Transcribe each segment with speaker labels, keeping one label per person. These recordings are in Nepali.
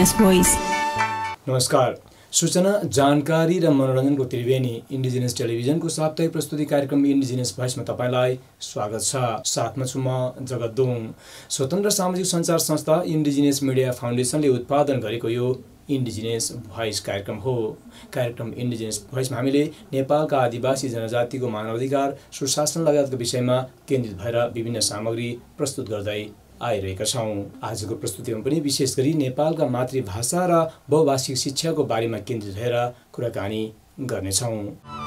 Speaker 1: Indigenous Voice.
Speaker 2: नमस्कार। सूचना, जानकारी र मनोरञ्जनको त्रिवेणी इन्डिजिनस टेलिभिजनको साप्ताहिक प्रस्तुति कार्यक्रम इन्डिजिनस भोइसमा तपाईलाई स्वागत छ। साथमा छु म जगद्दुङ। स्वतन्त्र सामाजिक सञ्चार संस्था इन्डिजिनस मिडिया फाउन्डेसनले उत्पादन गरेको यो इन्डिजिनस भोइस कार्यक्रम हो। कार्यक्रम इन्डिजिनस भोइसमा हामीले नेपालका आदिवासी जनजातिको मानवाधिकार, सुशासन लगायतका विषयमा केन्द्रित भएर विभिन्न सामग्री प्रस्तुत गर्दै आइरहेका छौं। आजको प्रस्तुतिमा पनि विशेष गरी नेपालका मातृभाषा र बहुभाषिक शिक्षाको बारेमा केन्द्रित भएर कुराकानी गर्नेछौं।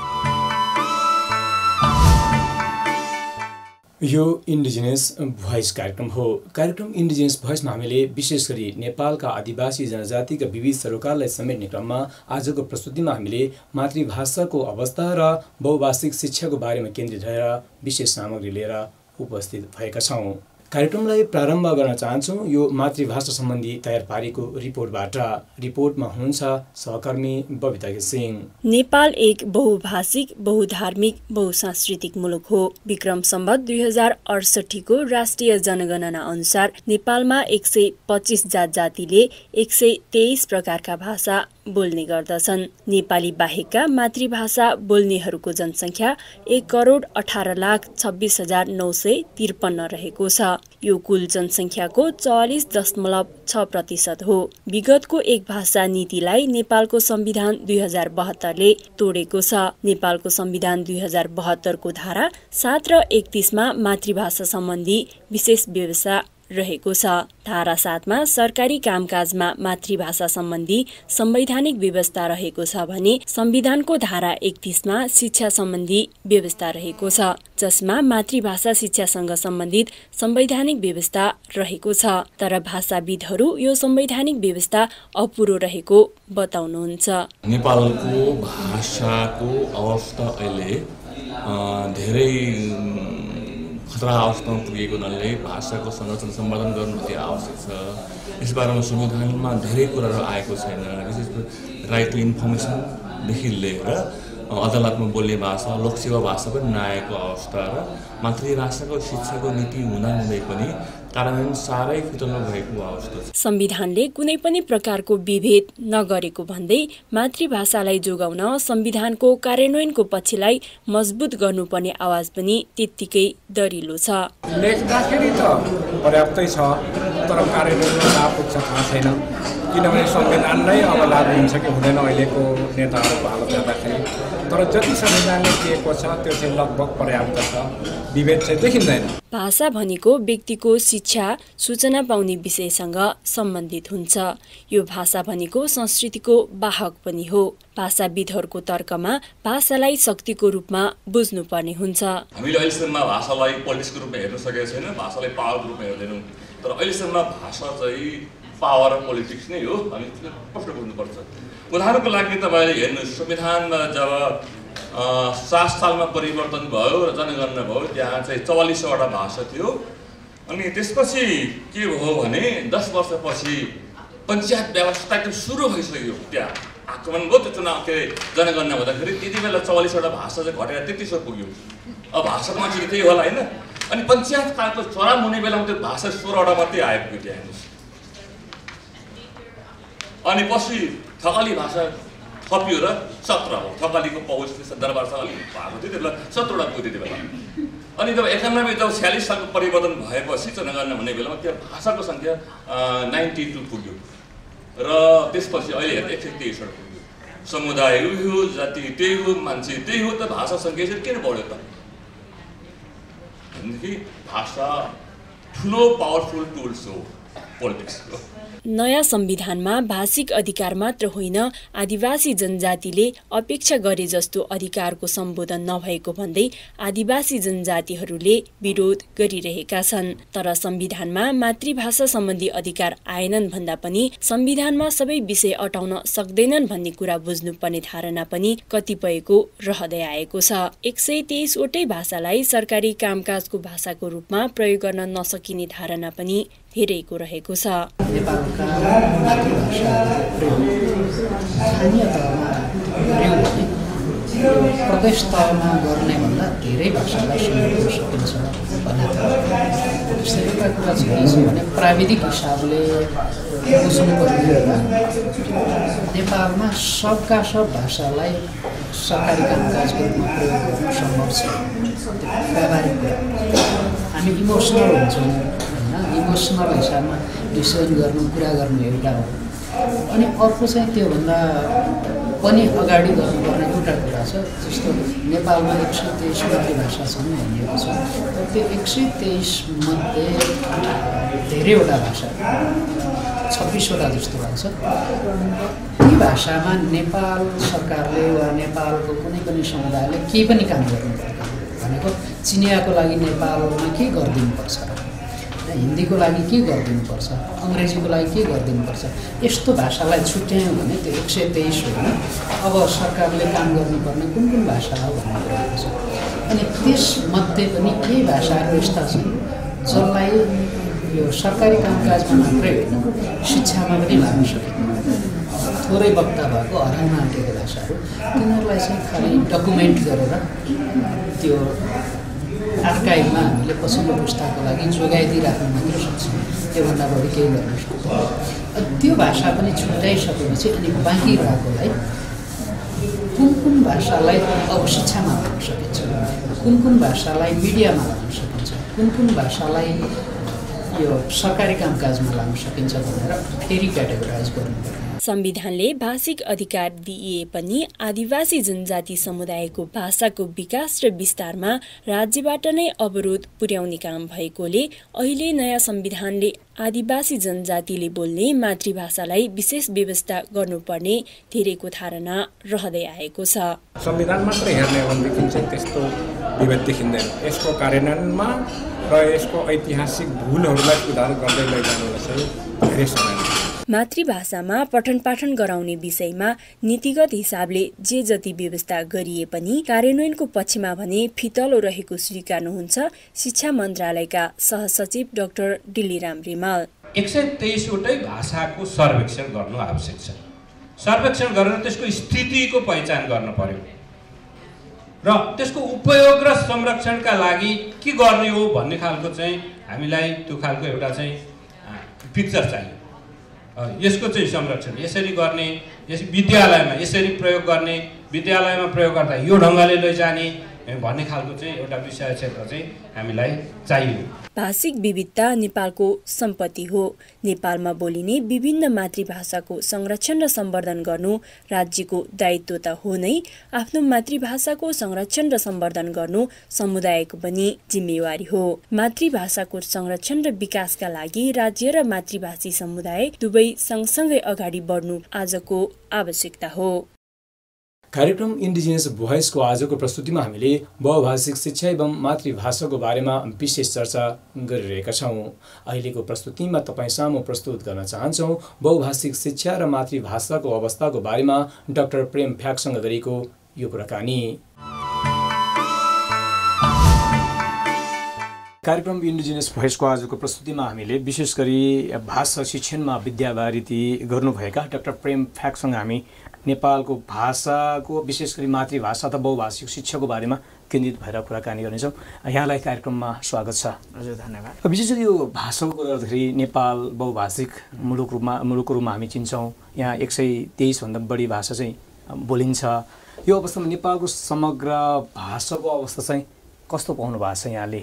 Speaker 2: यो इन्डिजिनस भोइस कार्यक्रम हो। कार्यक्रम इन्डिजिनस भोइसमा हामीले विशेष गरी नेपालका आदिवासी जनजातिका विविध सरोकारलाई समेट्ने क्रममा आजको प्रस्तुतिमा हामीले मातृभाषाको अवस्था र बहुभाषिक शिक्षाको बारेमा केन्द्रित भएर विशेष सामग्री लिएर उपस्थित भएका छौं। कार्यक्रमलाई प्रारम्भ गर्न चाहन्छौं यो मातृभाषा सम्बन्धी तयार पारेको रिपोर्टबाट। रिपोर्टमा हुनुहुन्छ सहकर्मी बबिता सिंह।
Speaker 3: नेपाल एक बहुभाषिक, बहुधार्मिक, बहुसांस्कृतिक मुलुक हो। विक्रम सम्वत 2068 को राष्ट्रिय जनगणना अनुसार नेपालमा 125 जात जातिले 123 प्रकारका भाषा बोल्ने गर्दछन्। नेपाली बाहेकका मातृभाषा बोल्नेहरूको जनसङ्ख्या 1,18,26,953 रहेको छ। यो कुल जनसङ्ख्याको 44.6% हो। विगतको एक भाषा नीतिलाई नेपालको संविधान 2072 ले तोडेको छ। नेपालको संविधान 2072 को धारा 7 र 31 मा मातृभाषा सम्बन्धी विशेष व्यवस्था रहेको छ। धारा 7 मा सरकारी कामकाजमा मातृभाषा सम्बन्धी संवैधानिक व्यवस्था रहेको छ भने संविधानको धारा 31 मा शिक्षा सम्बन्धी व्यवस्था रहेको छ, जसमा मातृभाषा शिक्षासँग सम्बन्धित संवैधानिक व्यवस्था रहेको छ। तर भाषाविदहरू यो संवैधानिक व्यवस्था अपुरो रहेको बताउनुहुन्छ।
Speaker 4: नेपालको भाषाको अवस्था अहिले धेरै खतरा अवस्थामा पुगेको हुनाले भाषाको संरक्षण सम्वर्धन गर्नु अति आवश्यक छ। यसबारेमा संविधानमा धेरै कुराहरू आएको छैन। विशेष राइट टु इन्फर्मेसनदेखि लिएर अदालतमा बोल्ने भाषा, लोकसेवा भाषा पनि नआएको अवस्था र मातृभाषाको शिक्षाको नीति हुँदाहुँदै पनि कार्यान्वयन साह्रै फितलो भएको अवस्था छ।
Speaker 3: संविधानले कुनै पनि प्रकारको विभेद नगरेको भन्दै मातृभाषालाई जोगाउन संविधानको कार्यान्वयनको पक्षलाई मजबुत गर्नुपर्ने आवाज पनि त्यत्तिकै दरिलो छ।
Speaker 5: लेख्दाखेरि त पर्याप्तै छ, तर कार्यान्वयनमा लाभ पुग्छ थाहा छैन। किनभने संविधान नै अब लागू हुन्छ कि हुँदैन अहिलेको नेताहरूको हालत हेर्दाखेरि। तर जति संविधानले दिएको छ त्यो चाहिँ लगभग पर्याप्त छ, विभेद चाहिँ देखिँदैन।
Speaker 3: भाषा भनेको व्यक्तिको शिक्षा, सूचना पाउने विषयसँग सम्बन्धित हुन्छ। यो भाषा भनेको संस्कृतिको वाहक पनि हो। भाषाविदहरूको तर्कमा भाषालाई शक्तिको रूपमा बुझ्नुपर्ने हुन्छ।
Speaker 6: हामीले अहिलेसम्म भाषालाई पोलिटिक्सको रूपमा हेर्न सकेका छैनौँ, भाषालाई पावरको रूपमा हेर्दैनौँ। तर अहिलेसम्म भाषा चाहिँ पावर र पोलिटिक्स नै हो, हामी स्पष्ट बुझ्नुपर्छ। उदाहरणको लागि तपाईँले हेर्नुहोस्, संविधानमा जब 7 सालमा परिवर्तन भयो र जनगणना भयो, त्यहाँ चाहिँ 44वटा भाषा थियो। अनि त्यसपछि के भयो भने 10 वर्षपछि पञ्चायत व्यवस्था एकदम सुरु भइसक्यो। त्यहाँ आक्रमण भयो, त्यो चुनाव के जनगणना हुँदाखेरि त्यति बेला 44वटा भाषा चाहिँ घटेर 33 पुग्यो। अब भाषाको मान्छे त्यही होला होइन। अनि पञ्चायत कालको चुनाव हुने बेलामा त्यो भाषा 16वटा मात्रै आइपुग्यो त्यहाँ हेर्नुहोस्। अनि पछि थकाली भाषा थपियो र 17 हो। थकालीको पहुँच दरबार थकाली भएको थियो, त्यति बेला 17वटा पुग्यो त्यति बेला। अनि जब 91 जब 46 सालको परिवर्तन भएपछि जनगणना हुने बेलामा त्यो भाषाको सङ्ख्या 92 पुग्यो र त्यसपछि अहिले हेर्दा 123 पुग्यो। समुदाय उही हो, जाति त्यही हो, मान्छे त्यही हो, त भाषा सङ्ख्या चाहिँ किन बढ्यो त? भनेदेखि भाषा ठुलो पावरफुल टुल्स हो पोलिटिक्सको।
Speaker 3: नयाँ संविधानमा भाषिक अधिकार मात्र होइन, आदिवासी जनजातिले अपेक्षा गरे जस्तो अधिकारको सम्बोधन नभएको भन्दै आदिवासी जनजातिहरूले विरोध गरिरहेका छन्। तर संविधानमा मातृभाषा सम्बन्धी अधिकार आएनन् भन्दा पनि संविधानमा सबै विषय अटाउन सक्दैनन् भन्ने कुरा बुझ्नुपर्ने धारणा पनि कतिपयको रहँदै आएको छ। 123 वटै भाषालाई सरकारी कामकाजको भाषाको रूपमा प्रयोग गर्न नसकिने धारणा पनि धेरैको रहेको छ।
Speaker 7: नेपालका मातृभाषा स्थानीय तहमा प्रत्यक्ष
Speaker 1: एकै स्तरमा गर्ने भन्दा धेरै भाषालाई सुन्न सकिन्छ भन्ने जस्तै एउटा कुरा चाहिँ भने प्राविधिक हिसाबले बुझ्नुपर्ने कुरा नेपालमा सबका सब भाषालाई सरकारी कामकाजको रूपमा प्रयोग गर्न सम्भव छ। व्यावहारिक कुरा हामी इमोसनल हुन्छौँ होइन, इमोसनल हिसाबमा डिसिजन गर्नु कुरा गर्नु एउटा हो। अनि अर्को चाहिँ त्योभन्दा पनि अगाडि गर्नुपर्ने एउटा कुरा छ, जस्तो नेपालमा 123 मातृभाषा छन् भनिएको छ। त्यो 123 मध्ये धेरैवटा भाषा 26वटा जस्तो लाग्छ। ती भाषामा नेपाल सरकारले वा नेपालको कुनै पनि समुदायले केही पनि काम गर्नु पर्दैन। भनेको चिनियाको लागि नेपालमा के गरिदिनुपर्छ, हिन्दीको लागि के गरिदिनुपर्छ, अङ्ग्रेजीको लागि के गरिदिनुपर्छ, यस्तो भाषालाई छुट्यायौँ भने त्यो 123 होइन। अब सरकारले काम गर्नुपर्ने कुन कुन भाषा हो भन्ने कुराको छ। अनि त्यसमध्ये पनि केही भाषाहरू यस्ता छन् जसलाई यो सरकारी कामकाजमा मात्रै होइन शिक्षामा पनि लाग्न सकिन्छ। थोरै वक्ता भएको हराउन आँटेको भाषाहरू तिनीहरूलाई चाहिँ खालि डकुमेन्ट गरेर त्यो आर्काइभमा हामीले पछिल्लो पुस्ताको लागि जोगाइदिइराख्न मात्र सक्छौँ, त्योभन्दा बढी केही गर्न सक्छौँ। त्यो भाषा पनि छुट्याइसकेपछि अनि बाँकी रहेकोलाई कुन कुन भाषालाई अब शिक्षामा लान सकिन्छ, कुन कुन भाषालाई मिडियामा लान सकिन्छ, कुन कुन भाषालाई यो सरकारी कामकाजमा लान सकिन्छ भनेर फेरि क्याटेगोराइज गर्नुपर्छ।
Speaker 3: संविधानले भाषिक अधिकार दिए पनि आदिवासी जनजाति समुदायको भाषाको विकास र विस्तारमा राज्यबाट नै अवरोध पुर्याउने काम भएकोले अहिले नयाँ संविधानले आदिवासी जनजातिले बोल्ने मातृभाषालाई विशेष व्यवस्था गर्नुपर्ने धेरैको धारणा रहँदै आएको छ।
Speaker 5: संविधान मात्र हेर्ने हो भनेदेखि चाहिँ त्यस्तो विभेद देखिँदैन। यसको कार्यान्वयनमा र यसको ऐतिहासिक भूलहरूलाई सुधार गर्दै लैजानुलाई चाहिँ धेरै समय लाग्छ।
Speaker 3: मातृभाषामा पठन पाठन गराउने विषयमा नीतिगत हिसाबले जे जति व्यवस्था गरिए पनि कार्यान्वयनको पक्षमा भने फितलो रहेको स्वीकार्नुहुन्छ शिक्षा मन्त्रालयका सहसचिव डाक्टर डिलिराम रिमाल।
Speaker 7: 123 वटै भाषाको सर्वेक्षण गर्नु आवश्यक छ। सर्वेक्षण गरेर त्यसको स्थितिको पहिचान गर्न पर्यो र त्यसको उपयोग र संरक्षणका लागि के गर्ने हो भन्ने खालको चाहिँ हामीलाई त्यो खालको एउटा चाहिँ पिक्चर चाहियो। यसको चाहिँ संरक्षण यसरी गर्ने, यस विद्यालयमा यसरी प्रयोग गर्ने, विद्यालयमा प्रयोग गर्दा यो ढङ्गले लैजाने भन्ने खालको चाहिँ एउटा विषय क्षेत्र चाहिँ हामीलाई चाहियो।
Speaker 3: भाषिक विविधता नेपालको सम्पत्ति हो। नेपालमा बोलिने विभिन्न मातृभाषाको संरक्षण र सम्वर्धन गर्नु राज्यको दायित्व त हो नै, आफ्नो मातृभाषाको संरक्षण र सम्वर्धन गर्नु समुदायको पनि जिम्मेवारी हो। मातृभाषाको संरक्षण र विकासका लागि राज्य र मातृभाषी समुदाय दुवै सँगसँगै अगाडि बढ्नु आजको आवश्यकता हो।
Speaker 2: कार्यक्रम इन्डिजिनियस भोइसको आजको प्रस्तुतिमा हामीले बहुभाषिक शिक्षा एवं मातृभाषाको बारेमा विशेष चर्चा गरिरहेका छौँ। अहिलेको प्रस्तुतिमा तपाईँ सामु प्रस्तुत गर्न चाहन्छौँ बहुभाषिक शिक्षा र मातृभाषाको अवस्थाको बारेमा डाक्टर प्रेम फ्याकसँग गरेको यो कुराकानी। कार्यक्रम इन्डिजिनियस भोइसको आजको प्रस्तुतिमा हामीले विशेष गरी भाषा शिक्षणमा विद्यावारिधि गर्नुभएका डाक्टर प्रेम फ्याकसँग हामी नेपालको भाषाको विशेष गरी मातृभाषा तथा बहुभाषिक शिक्षाको बारेमा केन्द्रित भएर कुराकानी गर्नेछौँ। यहाँलाई कार्यक्रममा स्वागत छ।
Speaker 8: हजुर धन्यवाद।
Speaker 2: विशेष गरी यो भाषाको कुरा गर्दाखेरि नेपाल बहुभाषिक मुलुकको रूपमा हामी चिन्छौँ। यहाँ 123 भन्दा बढी भाषा चाहिँ बोलिन्छ। यो अवस्थामा नेपालको समग्र भाषाको अवस्था चाहिँ कस्तो पाउनु भएको छ यहाँले?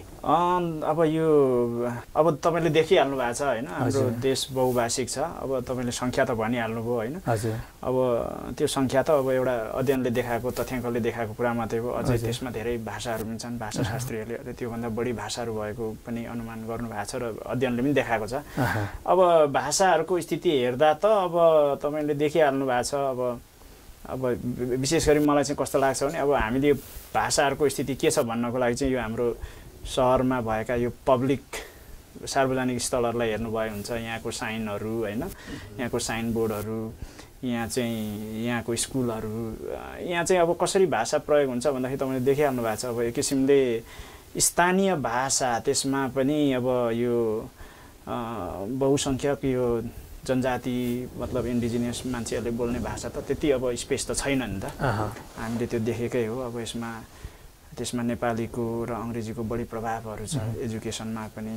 Speaker 8: अब तपाईँले देखिहाल्नु भएको छ होइन, हाम्रो देश बहुभाषिक छ। अब तपाईँले सङ्ख्या त भनिहाल्नुभयो होइन।
Speaker 2: हजुर।
Speaker 8: अब त्यो सङ्ख्या त अब एउटा अध्ययनले देखाएको तथ्याङ्कले देखाएको कुरा मात्रै हो। अझै त्यसमा धेरै भाषाहरू पनि छन्। भाषाशास्त्रीहरूले अझै त्योभन्दा बढी भाषाहरू भएको पनि अनुमान गर्नुभएको छ र अध्ययनले पनि देखाएको छ। अब भाषाहरूको स्थिति हेर्दा त अब तपाईँले देखिहाल्नु भएको छ। अब विशेष गरी मलाई चाहिँ कस्तो लाग्छ भने अब हामीले भाषाहरूको स्थिति के छ भन्नको लागि चाहिँ यो हाम्रो सहरमा भएका यो पब्लिक सार्वजनिक स्थलहरूलाई हेर्नुभयो हुन्छ। यहाँको साइनहरू होइन, यहाँको साइन बोर्डहरू, यहाँ चाहिँ यहाँको स्कुलहरू, यहाँ चाहिँ अब कसरी भाषा प्रयोग हुन्छ भन्दाखेरि तपाईँले देखिहाल्नु भएको छ। अब एक किसिमले स्थानीय भाषा त्यसमा पनि अब यो बहुसङ्ख्यक यो जनजाति मतलब इन्डिजिनियस मान्छेहरूले बोल्ने भाषा त त्यति अब स्पेस त छैन नि त हामीले त्यो देखेकै हो। अब त्यसमा नेपालीको र अङ्ग्रेजीको बढी प्रभावहरू छ एजुकेसनमा पनि।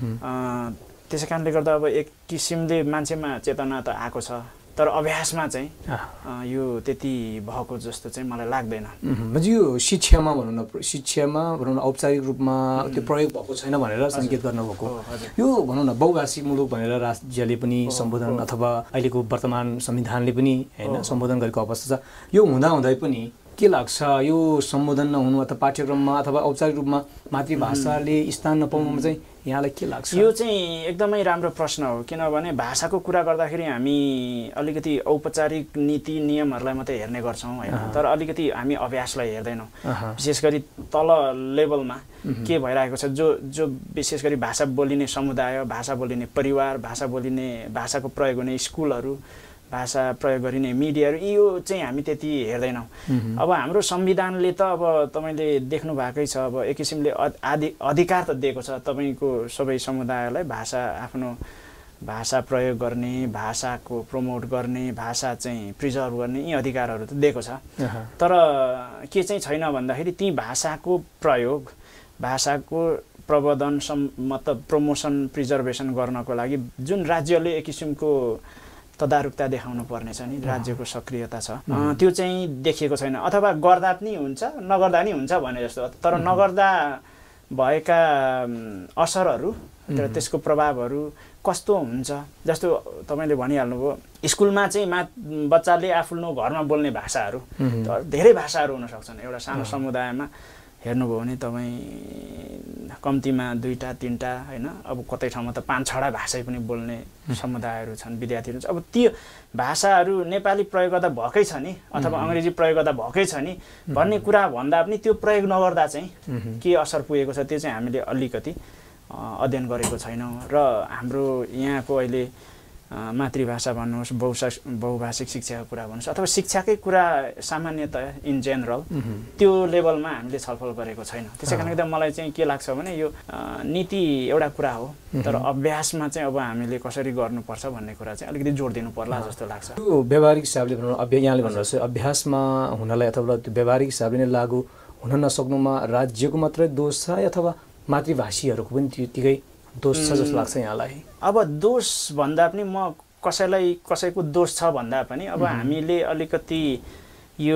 Speaker 8: त्यसै कारणले गर्दा अब एक किसिमले मान्छेमा चेतना त आएको छ, तर अभ्यासमा चाहिँ यो त्यति भएको जस्तो चाहिँ मलाई लाग्दैन।
Speaker 2: यो शिक्षामा भनौँ न औपचारिक रूपमा त्यो प्रयोग भएको छैन भनेर सङ्केत गर्नुभएको। यो भनौँ न बहुभाषिक मुलुक भनेर राज्यले पनि सम्बोधन अथवा अहिलेको वर्तमान संविधानले पनि होइन सम्बोधन गरेको अवस्था छ। यो हुँदाहुँदै पनि के लाग्छ यो सम्बोधन नहुनु अथवा पाठ्यक्रममा अथवा औपचारिक रूपमा मातृभाषाले स्थान नपाउनुमा चाहिँ यहाँलाई के लाग्छ?
Speaker 8: यो चाहिँ एकदमै राम्रो प्रश्न हो, किनभने भाषाको कुरा गर्दाखेरि हामी अलिकति औपचारिक नीति नियमहरूलाई मात्रै हेर्ने गर्छौँ होइन, तर अलिकति हामी अभ्यासलाई हेर्दैनौँ। विशेष गरी तल लेभलमा के भइरहेको छ, जो विशेष गरी भाषा बोलिने समुदाय, भाषा बोलिने परिवार, भाषाको प्रयोग हुने स्कुलहरू, भाषा प्रयोग गरिने मिडियाहरू, यो चाहिँ हामी त्यति हेर्दैनौँ। अब हाम्रो संविधानले त अब तपाईँले देख्नु भएकै छ, अब एक किसिमले अधिकार त दिएको छ तपाईँको सबै समुदायलाई आफ्नो भाषा प्रयोग गर्ने, भाषाको प्रमोट गर्ने, भाषा चाहिँ प्रिजर्भ गर्ने, यी अधिकारहरू त दिएको छ। तर के चाहिँ छैन भन्दाखेरि ती भाषाको प्रयोग, भाषाको प्रवर्धन मतलब प्रमोसन प्रिजर्भेसन गर्नको लागि जुन राज्यले एक किसिमको तदारुकता देखाउनु पर्ने छ नि, राज्यको सक्रियता छ, त्यो चाहिँ देखिएको छैन। अथवा गर्दा पनि हुन्छ नगर्दा नि हुन्छ भने जस्तो, तर नगर्दा भएका असरहरू र त्यसको प्रभावहरू कस्तो हुन्छ, जस्तो तपाईँले भनिहाल्नुभयो स्कुलमा चाहिँ बच्चाले आफ्नो घरमा बोल्ने भाषाहरू धेरै भाषाहरू हुन सक्छन्। एउटा सानो समुदायमा हेर्नुभयो भने तपाईँ कम्तीमा 2-3टा होइन, अब कतै ठाउँमा त 5-6 भाषै पनि बोल्ने समुदायहरू छन्, विद्यार्थीहरू छन्। अब त्यो भाषाहरू नेपाली प्रयोग गर्दा भएकै छ नि अथवा अङ्ग्रेजी प्रयोग गर्दा भएकै छ नि भन्ने कुरा भन्दा पनि त्यो प्रयोग नगर्दा चाहिँ के असर पुगेको छ त्यो चाहिँ हामीले अलिकति अध्ययन गरेको छैनौँ। र हाम्रो यहाँको अहिले मातृभाषा भन्नुहोस्, बहुभाषिक शिक्षाको कुरा भन्नुहोस्, अथवा शिक्षाकै कुरा सामान्यतया इन जेनरल त्यो लेभलमा हामीले छलफल गरेको छैन। त्यसै कारणले गर्दा मलाई चाहिँ के लाग्छ भने यो नीति एउटा कुरा हो, तर अभ्यासमा चाहिँ अब हामीले कसरी गर्नुपर्छ भन्ने कुरा चाहिँ अलिकति जोड दिनु पर्ला जस्तो लाग्छ।
Speaker 2: त्यो व्यवहारिक हिसाबले यहाँले भन्नुहोस् अभ्यासमा हुनलाई अथवा त्यो व्यवहारिक हिसाबले नै लागू हुन नसक्नुमा राज्यको मात्रै दोष छ अथवा मातृभाषीहरूको पनि त्यतिकै दोष छ जस्तो लाग्छ यहाँलाई?
Speaker 8: अब दोष भन्दा पनि म कसैको दोष छ भन्दा पनि अब हामीले अलिकति यो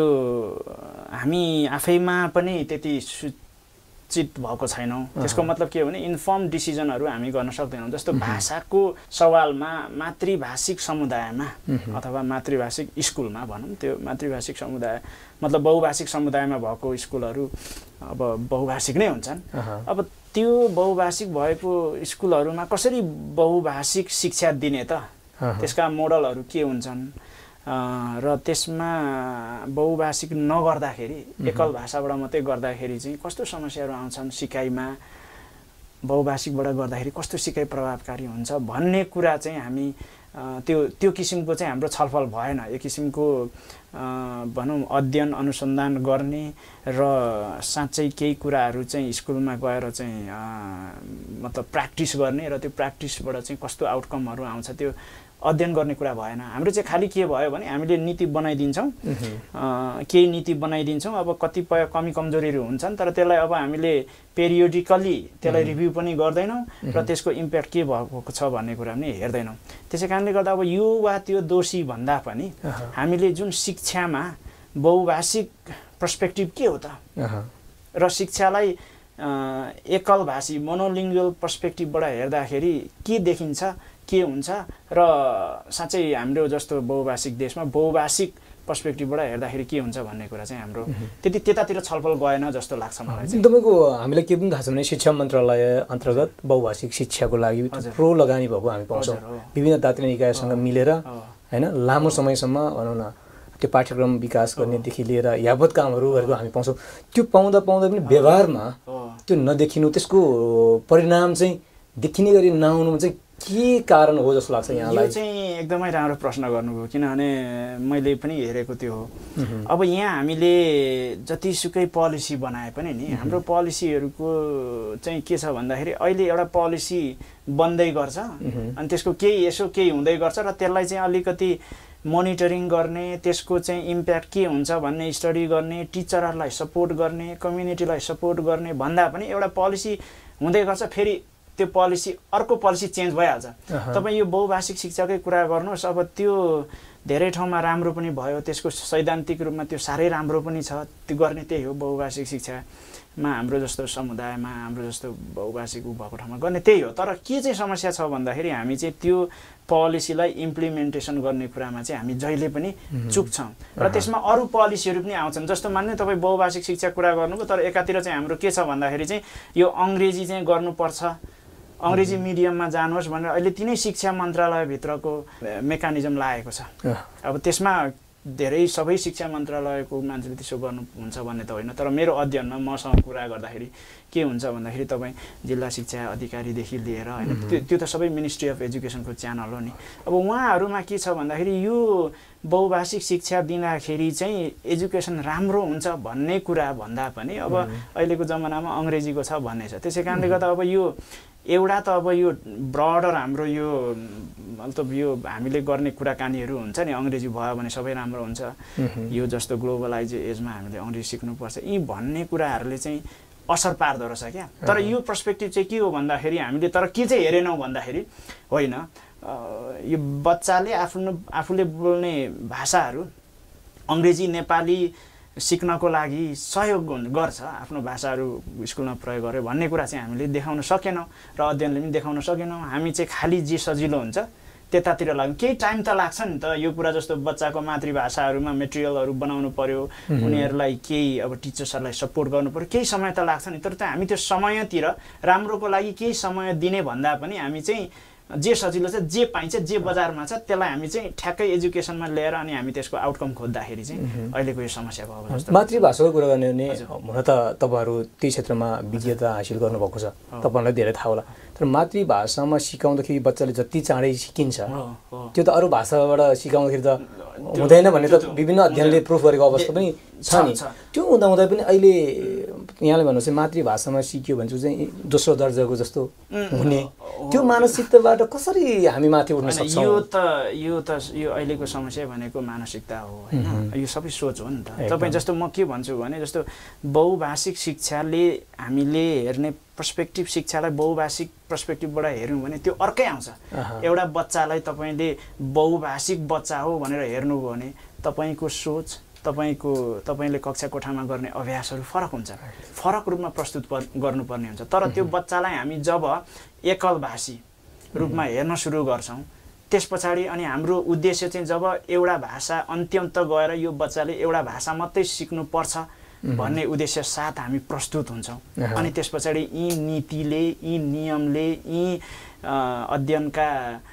Speaker 8: हामी आफैमा पनि त्यति चित भएको छैनौँ। त्यसको मतलब के हो भने इन्फर्म डिसिजनहरू हामी गर्न सक्दैनौँ। जस्तो भाषाको सवालमा मातृभाषिक समुदायमा अथवा मातृभाषिक स्कुलमा भनौँ, त्यो मातृभाषिक समुदाय मतलब बहुभाषिक समुदायमा भएको स्कुलहरू अब बहुभाषिक नै हुन्छन्। अब त्यो बहुभाषिक भएको स्कुलहरूमा कसरी बहुभाषिक शिक्षा दिने त, त्यसका मोडलहरू के हुन्छन् र त्यसमा बहुभाषिक नगर्दाखेरि एकल भाषाबाट मात्रै गर्दाखेरि चाहिँ कस्तो समस्याहरू आउँछन्, सिकाइमा बहुभाषिकबाट गर्दाखेरि कस्तो सिकाइ प्रभावकारी हुन्छ भन्ने कुरा चाहिँ हामी त्यो किसिमको चाहिँ हाम्रो छलफल भएन। एक किसिमको भनौँ अध्ययन अनुसन्धान गर्ने र साँच्चै केही कुराहरू चाहिँ स्कुलमा गएर चाहिँ मतलब प्र्याक्टिस गर्ने र त्यो प्र्याक्टिसबाट चाहिँ कस्तो आउटकमहरू आउँछ त्यो अध्ययन गर्ने कुरा भएन। हाम्रो चाहिँ खालि के भयो भने हामीले नीति बनाइदिन्छौँ, केही नीति बनाइदिन्छौँ, अब कतिपय कमी कमजोरीहरू हुन्छन् तर त्यसलाई अब हामीले पेरियोडिकली त्यसलाई रिभ्यू पनि गर्दैनौँ र त्यसको इम्प्याक्ट के भएको छ भन्ने कुरा पनि हेर्दैनौँ। त्यसै कारणले गर्दा अब यो वा त्यो दोषी भन्दा पनि हामीले जुन शिक्षामा बहुभाषिक पर्सपेक्टिभ के हो त र शिक्षालाई एकल भाषी मोनोलिङ्गुअल पर्सपेक्टिभबाट हेर्दाखेरि के देखिन्छ, के हुन्छ र साँच्चै हाम्रो जस्तो बहुभाषिक देशमा बहुभाषिक पर्सपेक्टिभबाट हेर्दाखेरि के हुन्छ भन्ने कुरा चाहिँ हाम्रो त्यति त्यतातिर छलफल गएन जस्तो लाग्छ मलाई चाहिँ।
Speaker 2: तपाईँको हामीलाई के पनि थाहा छ भने शिक्षा मन्त्रालय अन्तर्गत बहुभाषिक शिक्षाको लागि थुप्रो लगानी भएको हामी पाउँछौँ विभिन्न दार्जिलिङ निकायसँग मिलेर होइन, लामो समयसम्म भनौँ न त्यो पाठ्यक्रम विकास गर्नेदेखि लिएर यावत कामहरू गरेको हामी पाउँछौँ। त्यो पाउँदा पनि व्यवहारमा त्यो नदेखिनु, त्यसको परिणाम चाहिँ देखिने गरी नआउनुमा चाहिँ के कारण हो जस्तो लाग्छ यहाँलाई?
Speaker 8: यो चाहिँ एकदमै राम्रो प्रश्न गर्नुभयो, किनभने मैले पनि हेरेको त्यो हो। अब यहाँ हामीले जतिसुकै पोलिसी बनाए पनि नि हाम्रो पोलिसीहरूको चाहिँ के छ भन्दाखेरि अहिले एउटा पोलिसी बन्दै गर्छ अनि त्यसको केही हुँदै गर्छ र त्यसलाई चाहिँ अलिकति मोनिटरिङ गर्ने, त्यसको चाहिँ इम्प्याक्ट के हुन्छ भन्ने स्टडी गर्ने, टिचरहरूलाई सपोर्ट गर्ने, कम्युनिटीलाई सपोर्ट गर्ने भन्दा पनि एउटा पोलिसी हुँदै गर्छ, फेरि त्यो पोलिसी अर्को पोलिसी चेन्ज भइहाल्छ। तपाईँ यो बहुभाषिक शिक्षाकै कुरा गर्नुहोस्, अब त्यो धेरै ठाउँमा राम्रो पनि भयो, त्यसको सैद्धान्तिक रूपमा त्यो साह्रै राम्रो पनि छ, त्यो गर्ने त्यही हो। बहुभाषिक शिक्षामा हाम्रो जस्तो समुदायमा हाम्रो जस्तो बहुभाषिक भएको ठाउँमा गर्ने त्यही हो। तर के चाहिँ समस्या छ भन्दाखेरि हामी चाहिँ त्यो पोलिसीलाई इम्प्लिमेन्टेसन गर्ने कुरामा चाहिँ हामी जहिले पनि चुक्छौँ र त्यसमा अरू पोलिसीहरू पनि आउँछन्। जस्तो मान्ने तपाईँ बहुभाषिक शिक्षा कुरा गर्नुभयो, तर एकातिर चाहिँ हाम्रो के छ भन्दाखेरि चाहिँ यो अङ्ग्रेजी चाहिँ गर्नुपर्छ, अङ्ग्रेजी मिडियममा जानुहोस् भनेर अहिले तिनै शिक्षा मन्त्रालयभित्रको मेकानिजम लागेको छ। अब त्यसमा धेरै सबै शिक्षा मन्त्रालयको मान्छेले त्यसो गर्नुहुन्छ भन्ने त होइन, तर मेरो अध्ययनमा मसँग कुरा गर्दाखेरि के हुन्छ भन्दाखेरि तपाईँ जिल्ला शिक्षा अधिकारीदेखि लिएर होइन त्यो त सबै मिनिस्ट्री अफ एजुकेसनको च्यानल हो नि। अब उहाँहरूमा के छ भन्दाखेरि यो बहुभाषिक शिक्षा दिँदाखेरि चाहिँ एजुकेसन राम्रो हुन्छ भन्ने कुरा भन्दा पनि अब अहिलेको जमानामा अङ्ग्रेजीको छ भन्ने छ। त्यसै कारणले गर्दा अब यो एउटा त अब यो ब्रडर हाम्रो यो मतलब यो हामीले गर्ने कुराकानीहरू हुन्छ नि, अङ्ग्रेजी भयो भने सबै राम्रो हुन्छ, यो जस्तो ग्लोबलाइज एजमा हामीले अङ्ग्रेजी सिक्नुपर्छ, यी भन्ने कुराहरूले चाहिँ असर पार्दो रहेछ क्या। तर यो पर्सपेक्टिभ चाहिँ के हो भन्दाखेरि हामीले तर के चाहिँ हेरेनौँ भन्दाखेरि होइन यो बच्चाले आफूले बोल्ने भाषाहरू अङ्ग्रेजी नेपाली सिक्नको लागि सहयोग गर्छ, आफ्नो भाषाहरू स्कुलमा प्रयोग गर्यो भन्ने कुरा चाहिँ हामीले देखाउन सकेनौँ र अध्ययनले पनि देखाउन सकेनौँ। हामी चाहिँ खालि जे सजिलो हुन्छ त्यतातिर लाग्यौँ। केही टाइम त लाग्छ नि त, यो कुरा जस्तो बच्चाको मातृभाषाहरूमा मेटेरियलहरू बनाउनु पर्यो, उनीहरूलाई केही अब टिचर्सहरूलाई सपोर्ट गर्नु पर्यो, केही समय त लाग्छ नि। तर हामी त्यो समयतिर राम्रोको लागि केही समय दिने भन्दा पनि हामी चाहिँ जे सजिलो छ, जे पाइन्छ, जे बजारमा छ त्यसलाई हामी चाहिँ ठ्याक्कै एजुकेसनमा लिएर अनि हामी त्यसको आउटकम खोज्दाखेरि चाहिँ अहिलेको यो समस्या भयो जस्तो।
Speaker 2: मातृभाषाको कुरा गर्ने भने हुन त तपाईँहरू त्यही क्षेत्रमा विजेता हासिल गर्नुभएको छ, तपाईँहरूलाई धेरै थाहा होला। तर मातृभाषामा सिकाउँदाखेरि बच्चाले जति चाँडै सिकिन्छ त्यो त अरू भाषाबाट सिकाउँदाखेरि त हुँदैन भन्ने त विभिन्न अध्ययनले प्रुफ गरेको अवस्था पनि छ नि। त्यो हुँदाहुँदै पनि अहिले यहाँले भन्नुहोस् मातृभाषामा सिक्यो भने चाहिँ दोस्रो दर्जाको जस्तो हुने त्यो मानसिकताबाट कसरी हामी माथि उठ्न सक्छौँ?
Speaker 8: यो अहिलेको समस्या भनेको मानसिकता हो होइन, यो सबै सोच हो नि त। तपाईँ जस्तो म के भन्छु भने जस्तो बहुभाषिक शिक्षाले हामीले हेर्ने पर्सपेक्टिभ शिक्षालाई बहुभाषिक पर्सपेक्टिभबाट हेऱ्यौँ भने त्यो अर्कै आउँछ। एउटा बच्चालाई तपाईँले बहुभाषिक बच्चा हो भनेर हेर्नुभयो भने तपाईँको सोच तपाईँले कक्षा कोठामा गर्ने अभ्यासहरू फरक हुन्छ, फरक रूपमा प्रस्तुत गर्नुपर्ने हुन्छ। तर त्यो बच्चालाई हामी जब एकलभाषी रूपमा हेर्न सुरु गर्छौँ त्यस पछाडि अनि हाम्रो उद्देश्य चाहिँ जब एउटा भाषा अन्त्यन्त गएर यो बच्चाले एउटा भाषा मात्रै सिक्नुपर्छ भन्ने उद्देश्य साथ हामी प्रस्तुत हुन्छौँ। अनि त्यस पछाडि यी नीतिले, यी नियमले, यी अध्ययनका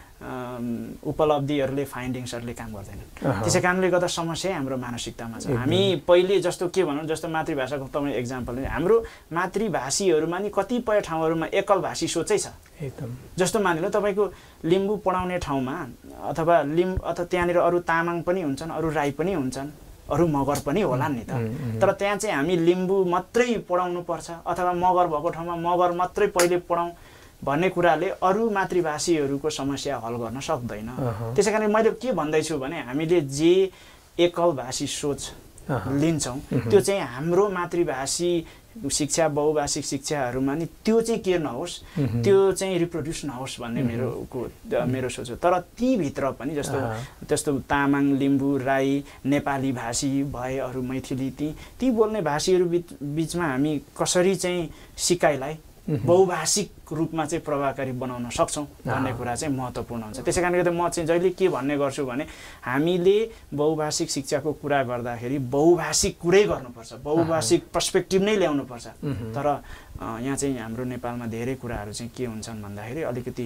Speaker 8: उपलब्धिहरूले, फाइन्डिङ्सहरूले काम गर्दैनन्। त्यसै कारणले गर्दा समस्या हाम्रो मानसिकतामा छ। हामी पहिले जस्तो के भनौँ, जस्तो मातृभाषाको तपाईँ एक्जाम्पल हाम्रो मातृभाषीहरूमा नि कतिपय ठाउँहरूमा एकलभाषी सोचै छ। जस्तो मानिलो तपाईँको लिम्बू पढाउने ठाउँमा अथवा त्यहाँनिर अरू तामाङ पनि हुन्छन्, अरू राई पनि हुन्छन्, अरू मगर पनि होला नि त। तर त्यहाँ चाहिँ हामी लिम्बू मात्रै पढाउनु पर्छ अथवा मगर भएको ठाउँमा मगर मात्रै पहिले पढाउँ भन्ने कुराले अरू मातृभाषीहरूको समस्या हल गर्न सक्दैन। त्यसै कारण मैले के भन्दैछु भने हामीले जे एकलभाषी सोच लिन्छौँ त्यो चाहिँ हाम्रो मातृभाषी शिक्षा, बहुभाषिक शिक्षाहरूमा नि त्यो चाहिँ के नहोस्, त्यो चाहिँ रिप्रोड्युस नहोस् भन्ने मेरो सोच हो। तर तीभित्र पनि जस्तो तामाङ, लिम्बू, राई, नेपाली भाषी भए, अरू मैथिली, ती बोल्ने भाषीहरू बिचमा हामी कसरी चाहिँ सिकाइलाई बहुभाषिक रूपमा चाहिँ प्रभावकारी बनाउन सक्छौँ भन्ने कुरा चाहिँ महत्त्वपूर्ण हुन्छ। त्यसै कारणले गर्दा म चाहिँ जहिले के भन्ने गर्छु भने हामीले बहुभाषिक शिक्षाको कुरा गर्दाखेरि बहुभाषिक कुरै गर्नुपर्छ, बहुभाषिक पर्सपेक्टिभ नै ल्याउनुपर्छ। तर यहाँ चाहिँ हाम्रो नेपालमा धेरै कुराहरू चाहिँ के हुन्छन् भन्दाखेरि अलिकति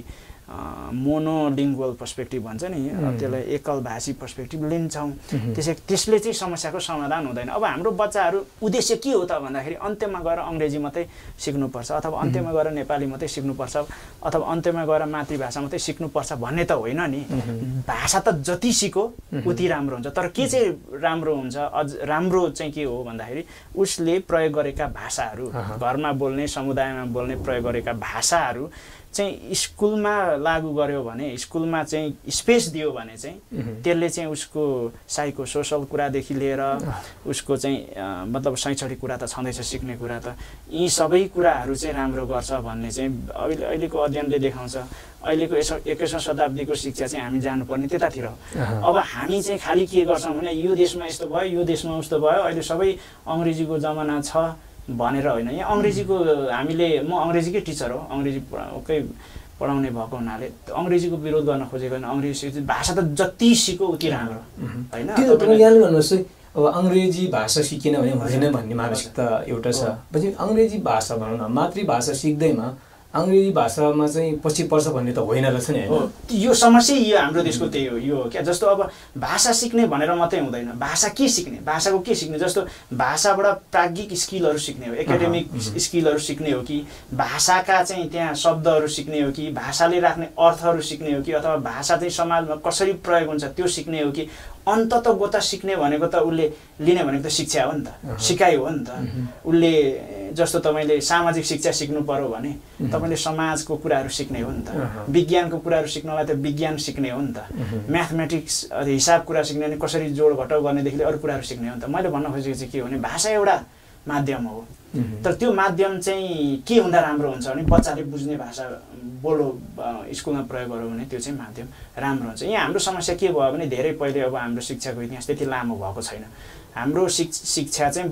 Speaker 8: मोनोलिङ्गुअल पर्सपेक्टिभ भन्छ नि त्यसलाई एकल भाषी पर्सपेक्टिभ लिन्छौँ त्यसले चाहिँ समस्याको समाधान हुँदैन। अब हाम्रो बच्चाहरू उद्देश्य के हो त भन्दाखेरि अन्त्यमा गएर अङ्ग्रेजी मात्रै सिक्नुपर्छ अथवा अन्त्यमा गएर नेपाली मात्रै सिक्नुपर्छ अथवा अन्त्यमा गएर मातृभाषा मात्रै सिक्नुपर्छ भन्ने त होइन नि। भाषा त जति सिको उति राम्रो हुन्छ। तर के चाहिँ राम्रो हुन्छ अझ राम्रो चाहिँ के हो भन्दाखेरि उसले प्रयोग गरेका भाषाहरू घरमा बोल्ने समुदायमा बोल्ने प्रयोग गरेका भाषाहरू चाहिँ स्कुलमा लागू गर्यो भने स्कुलमा चाहिँ स्पेस दियो भने चाहिँ त्यसले चाहिँ उसको साइको सोसल कुरादेखि लिएर उसको चाहिँ मतलब शैक्षणिक कुरा त छँदैछ सिक्ने कुरा त यी सबै कुराहरू चाहिँ राम्रो गर्छ भन्ने चाहिँ अहिलेको अध्ययनले देखाउँछ। अहिलेको 21औं शताब्दीको शिक्षा चाहिँ हामी जानुपर्ने त्यतातिर। अब हामी चाहिँ खालि के गर्छौँ भने यो देशमा यस्तो भयो यो देशमा उस्तो भयो अहिले सबै अङ्ग्रेजीको जमाना छ भनेर होइन। यहाँ अङ्ग्रेजीको हामीले म अङ्ग्रेजीकै टिचर हो अङ्ग्रेजीकै पढाउने भएको हुनाले अङ्ग्रेजीको विरोध गर्न खोजेको होइन। अङ्ग्रेजी भाषा त जति सिको उति राम्रो होइन।
Speaker 2: यहाँले भन्नुहोस् है अब अङ्ग्रेजी भाषा सिकेन भने हुँदैन भन्ने मानसिकता एउटा छ। पछि अङ्ग्रेजी भाषा भनौँ न मातृभाषा सिक्दैमा अङ्ग्रेजी भाषामा चाहिँ पछि पर्छ भन्ने त होइन रहेछ नि होइन।
Speaker 8: यो समस्या यो हाम्रो देशको त्यही हो। यो क्या जस्तो अब भाषा सिक्ने भनेर मात्रै हुँदैन। भाषा के सिक्ने भाषाको के सिक्ने जस्तो भाषाबाट प्राज्ञिक स्किलहरू सिक्ने हो एकाडेमिक स्किलहरू सिक्ने हो कि भाषाका चाहिँ त्यहाँ शब्दहरू सिक्ने हो कि भाषाले राख्ने अर्थहरू सिक्ने हो कि अथवा भाषा चाहिँ समाजमा कसरी प्रयोग हुन्छ त्यो सिक्ने हो कि अन्तत गोता सिक्ने भनेको त उसले लिने भनेको त शिक्षा हो नि त सिकाइ हो नि त। उसले जस्तो तपाईँले सामाजिक शिक्षा सिक्नु पर्यो भने तपाईँले समाजको कुराहरू सिक्ने हो नि त। विज्ञानको कुराहरू सिक्नलाई त विज्ञान सिक्ने हो नि त। म्याथमेटिक्स हिसाब कुरा सिक्ने भने कसरी जोड घटाउ गर्नेदेखि अरू कुराहरू सिक्ने हो नि त। मैले भन्न खोजेको चाहिँ के हो भने भाषा एउटा माध्यम हो तर त्यो माध्यम चाहिँ के हुँदा राम्रो हुन्छ भने बच्चाले बुझ्ने भाषा बोलो स्कुलमा प्रयोग गर्यो भने त्यो चाहिँ माध्यम राम्रो हुन्छ। यहाँ हाम्रो समस्या के भयो भने धेरै पहिले अब हाम्रो शिक्षाको इतिहास त्यति लामो भएको छैन। हाम्रो शिक्षा चाहिँ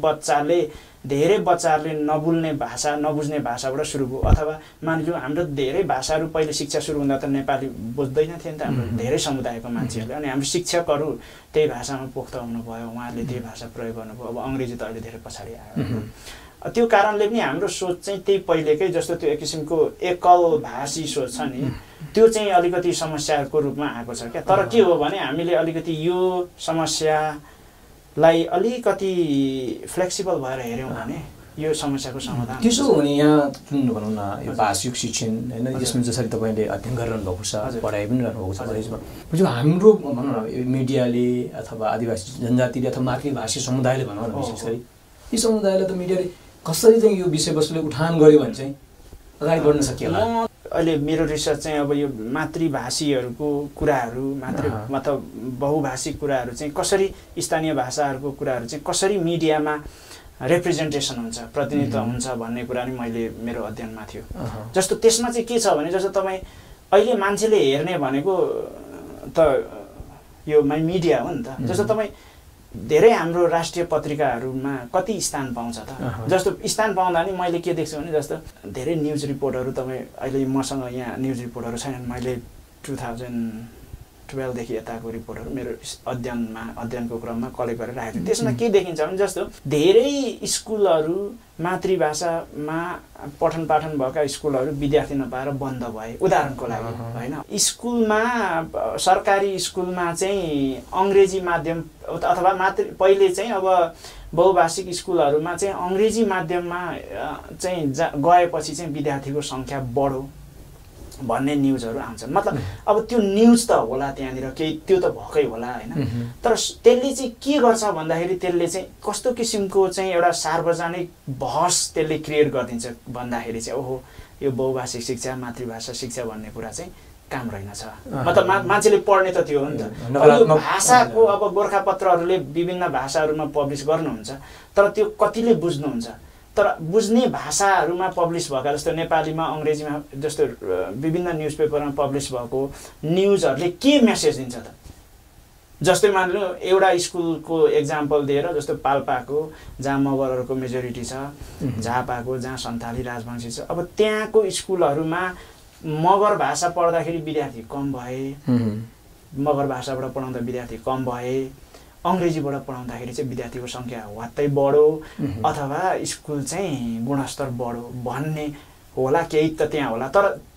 Speaker 8: धेरै बच्चाहरूले नबुझ्ने भाषाबाट सुरु भयो अथवा मानिलिउँ हाम्रो धेरै भाषाहरू पहिले शिक्षा सुरु हुँदा त नेपाली बुझ्दैन थियो नि त हाम्रो धेरै समुदायको मान्छेहरूले। अनि हाम्रो शिक्षकहरू त्यही भाषामा पोख्त हुनुभयो उहाँहरूले त्यही भाषा प्रयोग गर्नुभयो। अब अङ्ग्रेजी त अहिले धेरै पछाडि आयो। त्यो कारणले पनि हाम्रो सोच चाहिँ त्यही पहिलेकै जस्तो त्यो एक किसिमको एकल भाषी सोच छ नि त्यो चाहिँ अलिकति समस्याको रूपमा आएको छ क्या। तर के हो भने हामीले अलिकति यो समस्यालाई अलिकति फ्लेक्सिबल भएर हेऱ्यौँ भने यो समस्याको समाधान
Speaker 2: त्यसो हो भने यहाँ भनौँ न यो भाषिक शिक्षण होइन यसमा जसरी तपाईँले अध्ययन गरिरहनु भएको छ पढाइ पनि रहनुभएको छ कलेजमा जो हाम्रो भनौँ न मिडियाले अथवा आदिवासी जनजातिले अथवा मातृभाषी समुदायले भनौँ न विशेष गरी यी समुदायलाई त मिडियाले कसरी चाहिँ यो विषयवस्तुले उठान गर्यो भने चाहिँ अगाडि बढ्न सकिएला।
Speaker 8: अहिले मेरो रिसर्च चाहिँ अब यो मातृभाषीहरूको कुराहरू मतलब बहुभाषिक कुराहरू चाहिँ कसरी स्थानीय भाषाहरूको कुराहरू चाहिँ कसरी मिडियामा रिप्रेजेन्टेसन हुन्छ प्रतिनिधित्व हुन्छ भन्ने कुरा नि मैले मेरो अध्ययनमा थियो। जस्तो त्यसमा चाहिँ के छ भने जस्तो तपाईँ अहिले मान्छेले हेर्ने भनेको त यो मिडिया हो नि त। जस्तो तपाईँ धेरै हाम्रो राष्ट्रिय पत्रिकाहरूमा कति स्थान पाउँछ त। जस्तो स्थान पाउँदा नि मैले के देख्छु भने जस्तो धेरै न्युज रिपोर्टहरू तपाईँ अहिले मसँग यहाँ न्युज रिपोर्टहरू छैनन्। मैले 2012 देखि यताको रिपोर्टहरू मेरो अध्ययनको क्रममा कलेक्ट गरेर राखेको छु। त्यसमा के देखिन्छ भने जस्तो धेरै स्कुलहरू मातृभाषामा पठन पाठन भएका स्कुलहरू विद्यार्थी नपाएर बन्द भए उदाहरणको लागि होइन। स्कुलमा सरकारी स्कुलमा चाहिँ अङ्ग्रेजी माध्यम अथवा पहिले चाहिँ अब बहुभाषिक स्कुलहरूमा चाहिँ अङ्ग्रेजी माध्यममा चाहिँ गएपछि चाहिँ विद्यार्थीको सङ्ख्या बढ्यो भन्ने न्युजहरू आउँछन्। मतलब अब त्यो न्युज त होला त्यहाँनिर केही त्यो त भएकै होला होइन। तर त्यसले चाहिँ के गर्छ भन्दाखेरि त्यसले चाहिँ कस्तो किसिमको चाहिँ एउटा सार्वजनिक बहस त्यसले क्रिएट गरिदिन्छ भन्दाखेरि चाहिँ ओहो यो बहुभाषिक शिक्षा मातृभाषा शिक्षा भन्ने कुरा चाहिँ काम रहेनछ। मतलब मान्छेले पढ्ने त थियो नि त। भाषाको अब गोर्खापत्रहरूले विभिन्न भाषाहरूमा पब्लिस गर्नुहुन्छ तर त्यो कतिले बुझ्नुहुन्छ। तर बुझ्ने भाषाहरूमा पब्लिस भएका जस्तो नेपालीमा अङ्ग्रेजीमा जस्तो विभिन्न न्युज पेपरमा पब्लिस भएको न्युजहरूले के मेसेज दिन्छ त। जस्तै मानिलिउँ एउटा स्कुलको एक्जाम्पल दिएर जस्तो पाल्पाको जहाँ मगरहरूको मेजोरिटी छ झापाको जहाँ सन्थाली राजवंशी छ अब त्यहाँको स्कुलहरूमा मगर भाषा पढ्दाखेरि विद्यार्थी कम भए मगर भाषाबाट पढाउँदा विद्यार्थी कम भए अङ्ग्रेजीबाट पढाउँदाखेरि चाहिँ विद्यार्थीको सङ्ख्या वात्तै बढ्यो अथवा स्कुल चाहिँ गुणस्तर बढ्यो भन्ने होला केही त त्यहाँ होला। तर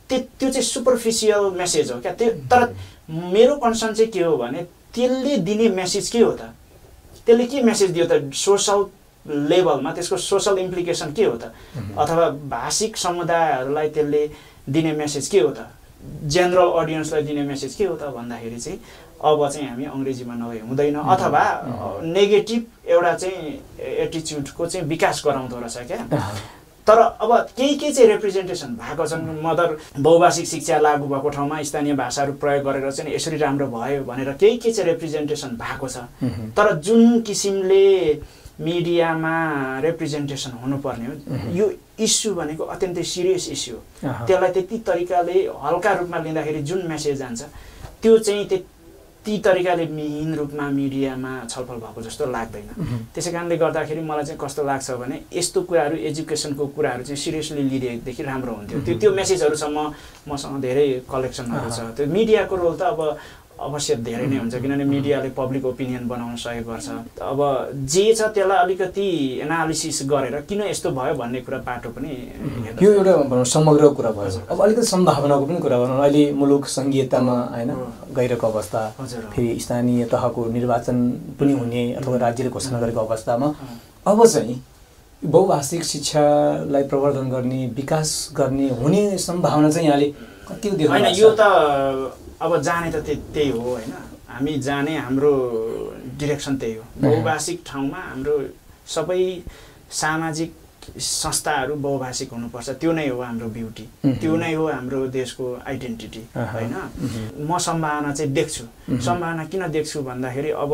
Speaker 8: त्यो चाहिँ सुपरफिसियल मेसेज हो क्या त्यो। तर मेरो कन्सर्न चाहिँ के हो भने त्यसले दिने मेसेज के हो त, त्यसले के मेसेज दियो त सोसल लेभलमा, त्यसको सोसल इम्प्लिकेसन के हो त, अथवा भाषिक समुदायहरूलाई त्यसले दिने मेसेज के हो त, जेनरल अडियन्सलाई दिने मेसेज के हो त भन्दाखेरि चाहिँ अब चाहिँ हामी अङ्ग्रेजीमा नभए हुँदैन, अथवा नेगेटिभ एउटा चाहिँ एटिच्युडको चाहिँ विकास गराउँदो रहेछ क्या। तर अब के चाहिँ रिप्रेजेन्टेसन भएको छन्, मदर बहुभाषिक शिक्षा लागू भएको ठाउँमा स्थानीय भाषाहरू प्रयोग गरेर चाहिँ यसरी राम्रो भयो भनेर के चाहिँ रिप्रेजेन्टेसन भएको छ। तर जुन किसिमले मिडियामा रिप्रेजेन्टेसन हुनुपर्ने हो, यो इस्यु भनेको अत्यन्तै सिरियस इस्यु हो, त्यसलाई त्यति तरिकाले हल्का रूपमा लिँदाखेरि जुन मेसेज जान्छ त्यो चाहिँ ती तरिकाले मिहिन रूपमा मिडियामा छलफल भएको जस्तो लाग्दैन। त्यसै कारणले गर्दाखेरि मलाई चाहिँ कस्तो लाग्छ भने यस्तो कुराहरू एजुकेसनको कुराहरू चाहिँ सिरियसली लिँदेखि राम्रो हुन्थ्यो। त्यो मेसेजहरूसम्म मसँग धेरै कलेक्सनहरू छ। त्यो मिडियाको रोल त अब अवश्य धेरै नै हुन्छ, किनभने मिडियाले पब्लिक ओपिनियन बनाउन सहयोग गर्छ। अब जे छ त्यसलाई अलिकति एनालिसिस गरेर किन यस्तो भयो भन्ने कुरा पाटो पनि
Speaker 2: यो एउटा समग्र कुरा भयो। अब अलिकति सम्भावनाको पनि कुरा गरौँ। अहिले मुलुक सङ्घीयतामा होइन गइरहेको अवस्था, फेरि स्थानीय तहको निर्वाचन पनि हुने अथवा राज्यले घोषणा गरेको अवस्थामा अब चाहिँ बहुभाषिक शिक्षालाई प्रवर्धन गर्ने, विकास गर्ने हुने सम्भावना चाहिँ यहाँले कति देख्नु
Speaker 8: होइन? यो त अब जाने त त्यही हो होइन, हामी जाने हाम्रो डिरेक्सन त्यही हो। बहुभाषिक ठाउँमा हाम्रो सबै सामाजिक संस्थाहरू बहुभाषिक हुनुपर्छ, त्यो नै हो हाम्रो ब्युटी, त्यो नै हो हाम्रो देशको आइडेन्टिटी होइन। म सम्भावना चाहिँ देख्छु। सम्भावना किन देख्छु भन्दाखेरि अब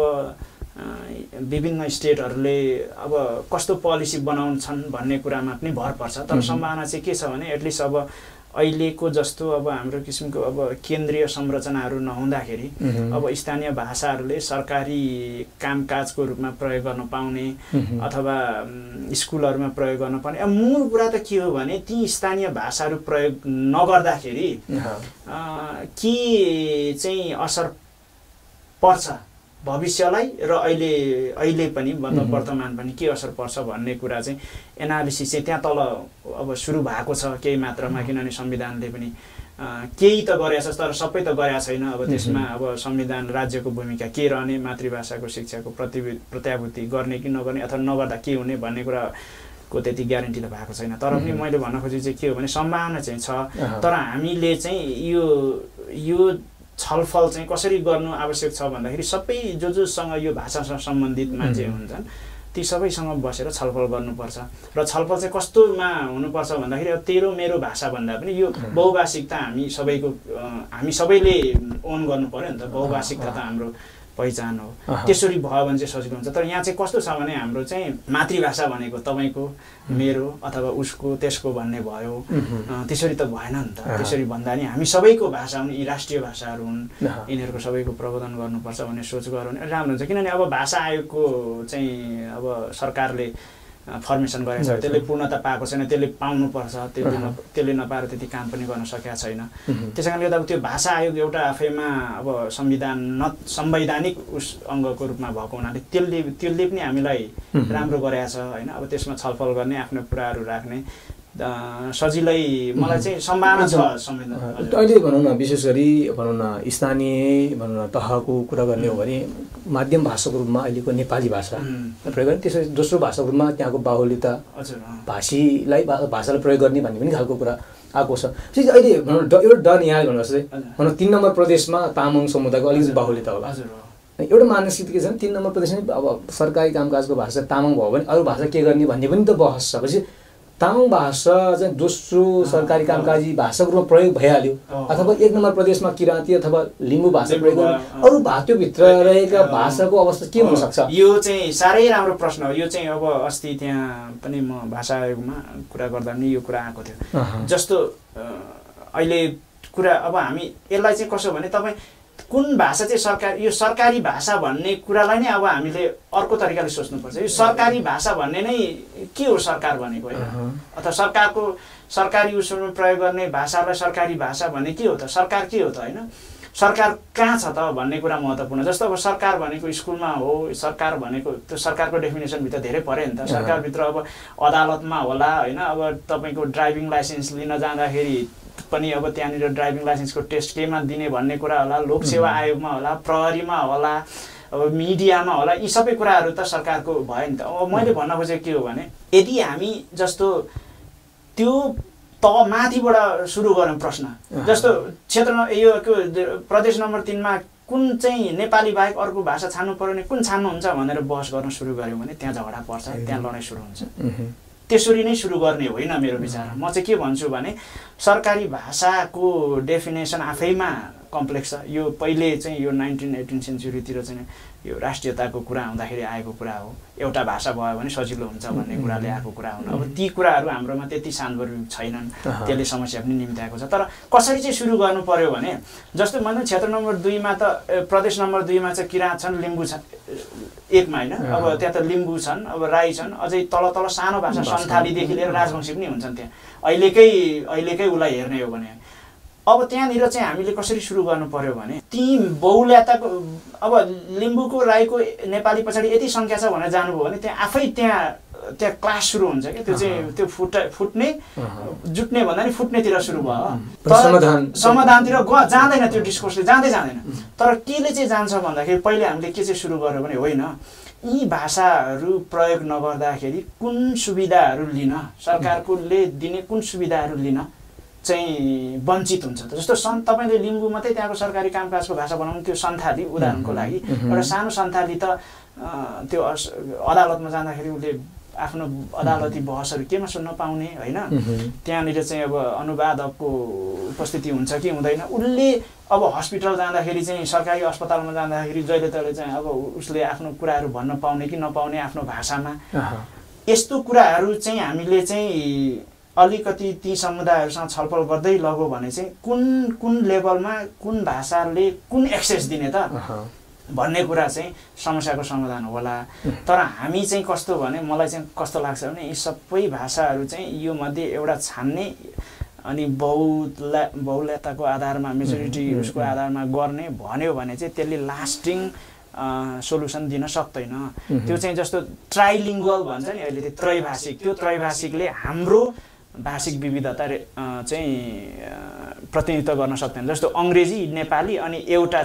Speaker 8: विभिन्न स्टेटहरूले अब कस्तो पोलिसी बनाउँछन् भन्ने कुरामा पनि भर पर्छ। तर सम्भावना चाहिँ के छ भने एटलिस्ट अब अहिलेको जस्तो अब हाम्रो किसिमको अब केन्द्रीय संरचनाहरू नहुँदाखेरि अब स्थानीय भाषाहरूले सरकारी कामकाजको रूपमा प्रयोग गर्न पाउने अथवा स्कुलहरूमा प्रयोग गर्न पाउने। अब मूल कुरा त के हो भने ती स्थानीय भाषाहरू प्रयोग नगर्दाखेरि के चाहिँ असर पर्छ भविष्यलाई र अहिले पनि मतलब वर्तमान पनि के असर पर्छ भन्ने कुरा चाहिँ एनालिसिस चाहिँ त्यहाँ तल अब सुरु भएको छ केही मात्रामा, किनभने संविधानले पनि केही त गरेछ तर सबै त गरेको छैन। अब त्यसमा अब संविधान राज्यको भूमिका के रहने, मातृभाषाको शिक्षाको प्रत्याभूति गर्ने कि नगर्ने अथवा नगर्दा के हुने भन्ने कुराको त्यति ग्यारेन्टी त भएको छैन। तर पनि मैले भन्न खोजेको चाहिँ के हो भने सम्भावना चाहिँ छ। तर हामीले चाहिँ यो छलफल चाहिँ कसरी गर्नु आवश्यक छ भन्दाखेरि सबै जोसँग यो भाषासँग सम्बन्धित मान्छे हुन्छन् ती सबैसँग बसेर छलफल गर्नुपर्छ। र छलफल चाहिँ कस्तोमा हुनुपर्छ भन्दाखेरि अब तेरो मेरो भाषा भन्दा पनि यो बहुभाषिकता हामी सबैले ओन गर्नु पर्यो नि त। बहुभाषिकता त हाम्रो पहिचान हो, त्यसरी भयो भने चाहिँ सजिलो हुन्छ। तर यहाँ चाहिँ कस्तो छ भने हाम्रो चाहिँ मातृभाषा भनेको तपाईँको मेरो अथवा उसको त्यसको भन्ने भयो, त्यसरी त भएन नि त। त्यसरी भन्दा नि हामी सबैको भाषा हुन्, यी राष्ट्रिय भाषाहरू हुन्, यिनीहरूको सबैको प्रवर्धन गर्नुपर्छ भन्ने सोच गर्यो भने राम्रो हुन्छ। किनभने अब भाषा आयोगको चाहिँ अब सरकारले फर्मेसन गरेको छ, त्यसले पूर्णता पाएको छैन, त्यसले पाउनुपर्छ, त्यसले नपाएर त्यति काम पनि गर्न सकेका छैन। त्यसै कारणले गर्दा अब त्यो भाषा आयोग एउटा आफैमा अब संवैधानिक अङ्गको रूपमा भएको हुनाले त्यसले पनि हामीलाई राम्रो गरेको छ होइन। अब त्यसमा छलफल गर्ने, आफ्नो कुराहरू राख्ने सजिलै मलाई चाहिँ सम्भावना छ संविधान।
Speaker 2: अहिले भनौँ न विशेष गरी भनौँ न स्थानीय भनौँ न तहको कुरा गर्ने हो भने माध्यम भाषाको रूपमा अहिलेको नेपाली भाषा प्रयोग गर्ने, त्यसरी दोस्रो भाषाको रूपमा त्यहाँको बाहुल्यता भाषालाई प्रयोग गर्ने भन्ने पनि खालको कुरा आएको छ। अहिले भनौँ एउटा डर यहाँले भन्नुहोस् है, भनौँ 3 नम्बर प्रदेशमा तामाङ समुदायको अलिकति बाहुल्यता होला। एउटा मानसिकता के छ भने 3 नम्बर प्रदेशमा अब सरकारी कामकाजको भाषा तामाङ भयो भने अरू भाषा के गर्ने भन्ने पनि त बहस छ। पछि तामाङ भाषा चाहिँ दोस्रो सरकारी कामकाजी भाषाको रूपमा प्रयोग भइहाल्यो अथवा 1 नम्बर प्रदेशमा किराँती अथवा लिम्बू भाषा प्रयोग गर्ने, अरू भाषाभित्र रहेका भाषाको अवस्था के हुन सक्छ?
Speaker 8: यो चाहिँ साह्रै राम्रो प्रश्न हो। यो चाहिँ अब अस्ति त्यहाँ पनि म भाषा आयोगमा कुरा गर्दा पनि यो कुरा आएको थियो। जस्तो अहिले कुरा अब हामी यसलाई चाहिँ कसो भने तपाईँ कुन भाषा चाहिँ सरकारी भाषा भन्ने कुरालाई नै अब हामीले अर्को तरिकाले सोच्नुपर्छ। यो सरकारी भाषा भन्ने नै के हो सरकार भनेको होइन, अथवा सरकारी उसमा प्रयोग गर्ने भाषालाई सरकारी भाषा भन्ने के हो त, सरकार के हो त होइन, सरकार कहाँ छ त भन्ने कुरा महत्त्वपूर्ण। जस्तो अब सरकार भनेको स्कुलमा हो, सरकार भनेको त्यो सरकारको डेफिनेसनभित्र धेरै पऱ्यो नि त। सरकारभित्र अब अदालतमा होला होइन, अब तपाईँको ड्राइभिङ लाइसेन्स लिन जाँदाखेरि पनि अब त्यहाँनिर ड्राइभिङ लाइसेन्सको टेस्ट केमा दिने भन्ने कुरा होला, लोकसेवा आयोगमा होला, प्रहरीमा होला, अब मिडियामा होला, यी सबै कुराहरू त सरकारको भयो नि त। अब मैले भन्न खोजेको के हो भने यदि हामी जस्तो त्यो माथिबाट सुरु गरौँ प्रश्न, जस्तो क्षेत्र यो प्रदेश नम्बर 3 मा कुन चाहिँ नेपाली बाहेक अर्को भाषा छान्नु पर्यो भने कुन छान्नुहुन्छ भनेर बहस गर्न सुरु गऱ्यौँ भने त्यहाँ झगडा पर्छ, त्यहाँ लडाइँ सुरु हुन्छ। त्यसरी नै सुरु गर्ने होइन मेरो विचार। म चाहिँ के भन्छु भने सरकारी भाषाको डेफिनेसन आफैमा कम्प्लेक्स छ। यो पहिले चाहिँ यो 19-18 सेन्चुरीतिर चाहिँ यो राष्ट्रियताको कुरा आउँदाखेरि आएको कुरा हो। एउटा भाषा भयो भने सजिलो हुन्छ भन्ने कुराले आएको कुरा हुन्। अब ती कुराहरू हाम्रोमा त्यति सान्दर्भिक छैनन्, त्यसले समस्या पनि निम्त्याएको छ। तर कसरी चाहिँ सुरु गर्नु पर्यो भने जस्तो मैले क्षेत्र नम्बर 2 मा त प्रदेश नम्बर 2 मा चाहिँ किराँत छन्, लिम्बू छन्, 1 मा होइन, अब त्यहाँ त लिम्बू छन्, अब राई छन्, अझै तल सानो भाषा सन्थालीदेखि लिएर राजवंशी पनि हुन्छन् त्यहाँ। अहिलेकै उसलाई हेर्ने हो भने अब त्यहाँनिर चाहिँ हामीले कसरी सुरु गर्नु पर्यो भने ती बहुल्यताको अब लिम्बूको राईको नेपाली पछाडि यति सङ्ख्या छ भनेर जानुभयो भने त्यहाँ आफै त्यहाँ क्लास सुरु हुन्छ क्या। त्यो चाहिँ त्यो फुट्ने जुट्ने भन्दा नि फुट्नेतिर सुरु भयो। समाधानतिर जाँदैन, त्यो डिस्कोर्सले जाँदैन। तर केले चाहिँ जान्छ भन्दाखेरि पहिले हामीले के चाहिँ सुरु गर्यो भने होइन यी भाषाहरू प्रयोग नगर्दाखेरि कुन सुविधाहरू लिन, सरकारले दिने कुन सुविधाहरू लिन चाहिँ वञ्चित हुन्छ त। जस्तो तपाईँले लिम्बू मात्रै त्यहाँको सरकारी कामकाजको भाषा बनाउनु, त्यो सन्थाली उदाहरणको लागि एउटा सानो सन्थाली त त्यो अदालतमा जाँदाखेरि उसले आफ्नो अदालती बहसहरू केमा सुन्न पाउने होइन। त्यहाँनिर चाहिँ अब अनुवादकको उपस्थिति हुन्छ कि हुँदैन। उसले अब हस्पिटल जाँदाखेरि चाहिँ सरकारी अस्पतालमा जाँदाखेरि जहिले तहिले चाहिँ अब उसले आफ्नो कुराहरू भन्न पाउने कि नपाउने आफ्नो भाषामा। यस्तो कुराहरू चाहिँ हामीले चाहिँ अलिकति ती समुदायहरूसँग छलफल गर्दै लगो भने चाहिँ कुन लेभलमा कुन भाषाले कुन एक्सेस दिने त भन्ने कुरा चाहिँ समस्याको समाधान होला। तर हामी चाहिँ कस्तो भने मलाई चाहिँ कस्तो लाग्छ भने यी सबै भाषाहरू चाहिँ यो मध्ये एउटा छान्ने अनि बहुल्यताको आधारमा मेजोरिटी उसको आधारमा गर्ने भन्यो भने चाहिँ त्यसले लास्टिङ सोलुसन दिन सक्दैन। त्यो चाहिँ जस्तो ट्राइलिङ्गुअल भन्छ नि अहिले, त्यो त्रैभाषिक, त्यो त्रैभाषिकले हाम्रो भाषिक विविधता चाहिँ प्रतिनिधित्व गर्न सक्दैन। जस्तो अङ्ग्रेजी, नेपाली अनि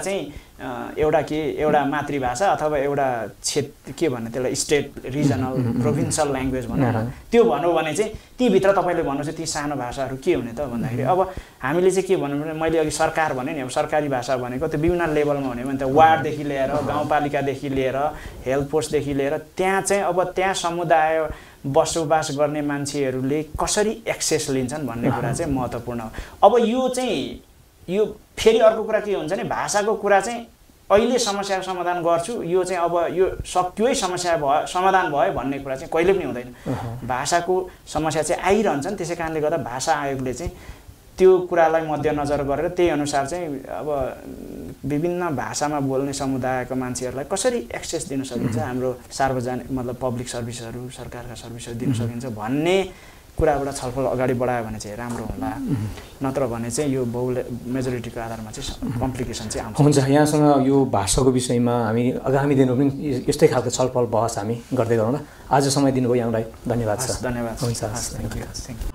Speaker 8: एउटा मातृभाषा अथवा एउटा क्षेत्र के भन्ने त्यसलाई स्टेट रिजनल प्रोभिन्सियल ल्याङ्ग्वेज भनौँ, त्यो भनौँ भने चाहिँ तीभित्र तपाईँले भन्नुहोस् ती सानो भाषाहरू के हुने त भन्दाखेरि अब हामीले चाहिँ के भन्नु भने मैले अघि सरकार भने नि, अब सरकारी भाषा भनेको त्यो विभिन्न लेभलमा हुने भने त वार्डदेखि लिएर गाउँपालिकादेखि लिएर हेल्थ पोस्टदेखि लिएर त्यहाँ चाहिँ अब त्यहाँ समुदाय बसोबास गर्ने मान्छेहरूले कसरी एक्सेस लिन्छन् भन्ने कुरा चाहिँ महत्त्वपूर्ण हो। अब यो फेरि अर्को कुरा के हुन्छ भने भाषाको कुरा चाहिँ अहिले समस्याको समाधान गर्छु, यो चाहिँ अब यो सक्यो समस्या भयो समाधान भयो भन्ने कुरा चाहिँ कहिले पनि हुँदैन। भाषाको समस्या चाहिँ आइरहन्छ नि। त्यसै कारणले गर्दा भाषा आयोगले चाहिँ त्यो कुरालाई मध्यनजर गरेर त्यही अनुसार चाहिँ अब विभिन्न भाषामा बोल्ने समुदायका मान्छेहरूलाई कसरी एक्सेस दिन सकिन्छ, हाम्रो सार्वजनिक मतलब पब्लिक सर्भिसहरू, सरकारका सर्भिसहरू दिन सकिन्छ भन्ने कुराबाट छलफल अगाडि बढायो भने चाहिँ राम्रो होला। नत्र भने चाहिँ यो मेजोरिटीको आधारमा चाहिँ कम्प्लिकेसन चाहिँ आउँछ।
Speaker 2: हुन्छ, यहाँसँग यो भाषाको विषयमा हामी आगामी दिनमा पनि यस्तै खालको छलफल बहस हामी गर्दै गरौँ ल। आज समय दिनुभयो यहाँलाई धन्यवाद छ।
Speaker 8: धन्यवाद।
Speaker 2: हुन्छ,
Speaker 8: थ्याङ्क यू।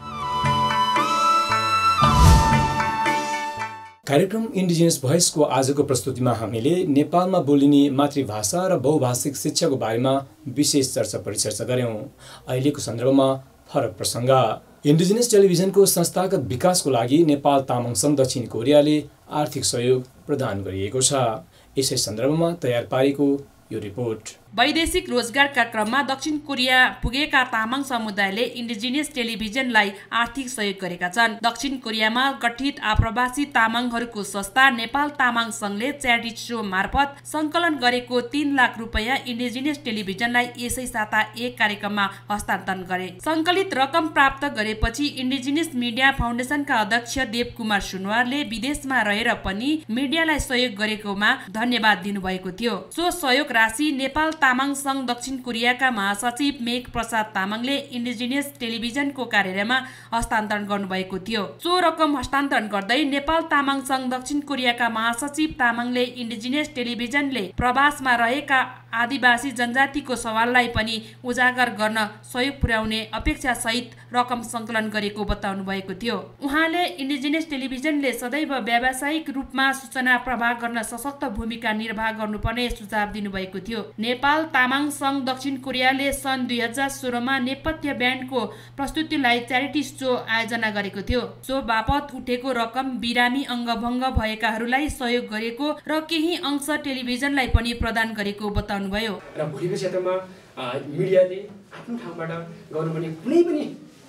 Speaker 2: कार्यक्रम इन्डिजिनियस भोइसको आजको प्रस्तुतिमा हामीले नेपालमा बोलिने मातृभाषा र बहुभाषिक शिक्षाको बारेमा विशेष चर्चा परिचर्चा गऱ्यौँ। अहिलेको सन्दर्भमा फरक प्रसङ्ग। इन्डिजिनियस टेलिभिजनको संस्थागत विकासको लागि नेपाल तामाङ सङ्घ दक्षिण कोरियाले आर्थिक सहयोग प्रदान गरिएको छ। यसै सन्दर्भमा तयार पारेको यो रिपोर्ट।
Speaker 9: वैदेशिक रोजगारका क्रममा दक्षिण कोरिया पुगेका तामाङ समुदायले इन्डिजिनियस टेलिभिजनलाई आर्थिक सहयोग गरेका छन्। दक्षिण कोरियामा गठित आप्रवासी तामाङहरूको संस्था नेपाल तामाङ सङ्घले च्यारिटी शो मार्फत सङ्कलन गरेको 3 लाख रुपैयाँ इन्डिजिनियस टेलिभिजनलाई यसै साता एक कार्यक्रममा हस्तान्तरण गरे। सङ्कलित रकम प्राप्त गरेपछि इन्डिजिनियस मिडिया फाउन्डेसनका अध्यक्ष देव कुमार सुनवारले विदेशमा रहेर पनि मिडियालाई सहयोग गरेकोमा धन्यवाद दिनुभएको थियो। सो सहयोग राशि नेपाल तामाङ सङ्घ दक्षिण कोरियाका महासचिव मेघ प्रसाद तामाङले इन्डिजिनियस टेलिभिजनको कार्यालयमा हस्तान्तरण गर्नुभएको थियो। सो रकम हस्तान्तरण गर्दै नेपाल तामाङ सङ्घ दक्षिण कोरियाका महासचिव तामाङले इन्डिजिनियस टेलिभिजनले प्रवासमा रहेका आदिवासी जनजातिको सवाललाई पनि उजागर गर्न सहयोग पुर्याउने अपेक्षासहित रकम सङ्कलन गरेको बताउनु भएको थियो। उहाँले इन्डिजिनियस टेलिभिजनले सदैव व्यावसायिक रूपमा सूचना प्रवाह गर्न सशक्त भूमिका निर्वाह गर्नुपर्ने सुझाव दिनुभएको थियो। नेपाल तामाङ सङ्घ दक्षिण कोरियाले सन् 2016मा नेपथ्य ब्यान्डको प्रस्तुतिलाई च्यारिटी सो आयोजना गरेको थियो। सो बापत उठेको रकम बिरामी अङ्गभङ्ग भएकाहरूलाई सहयोग गरेको र केही अंश टेलिभिजनलाई पनि प्रदान गरेको बताउनुभयो।
Speaker 10: र भोलिको क्षेत्रमा मिडियाले आफ्नो ठाउँबाट गर्नुपर्ने कुनै पनि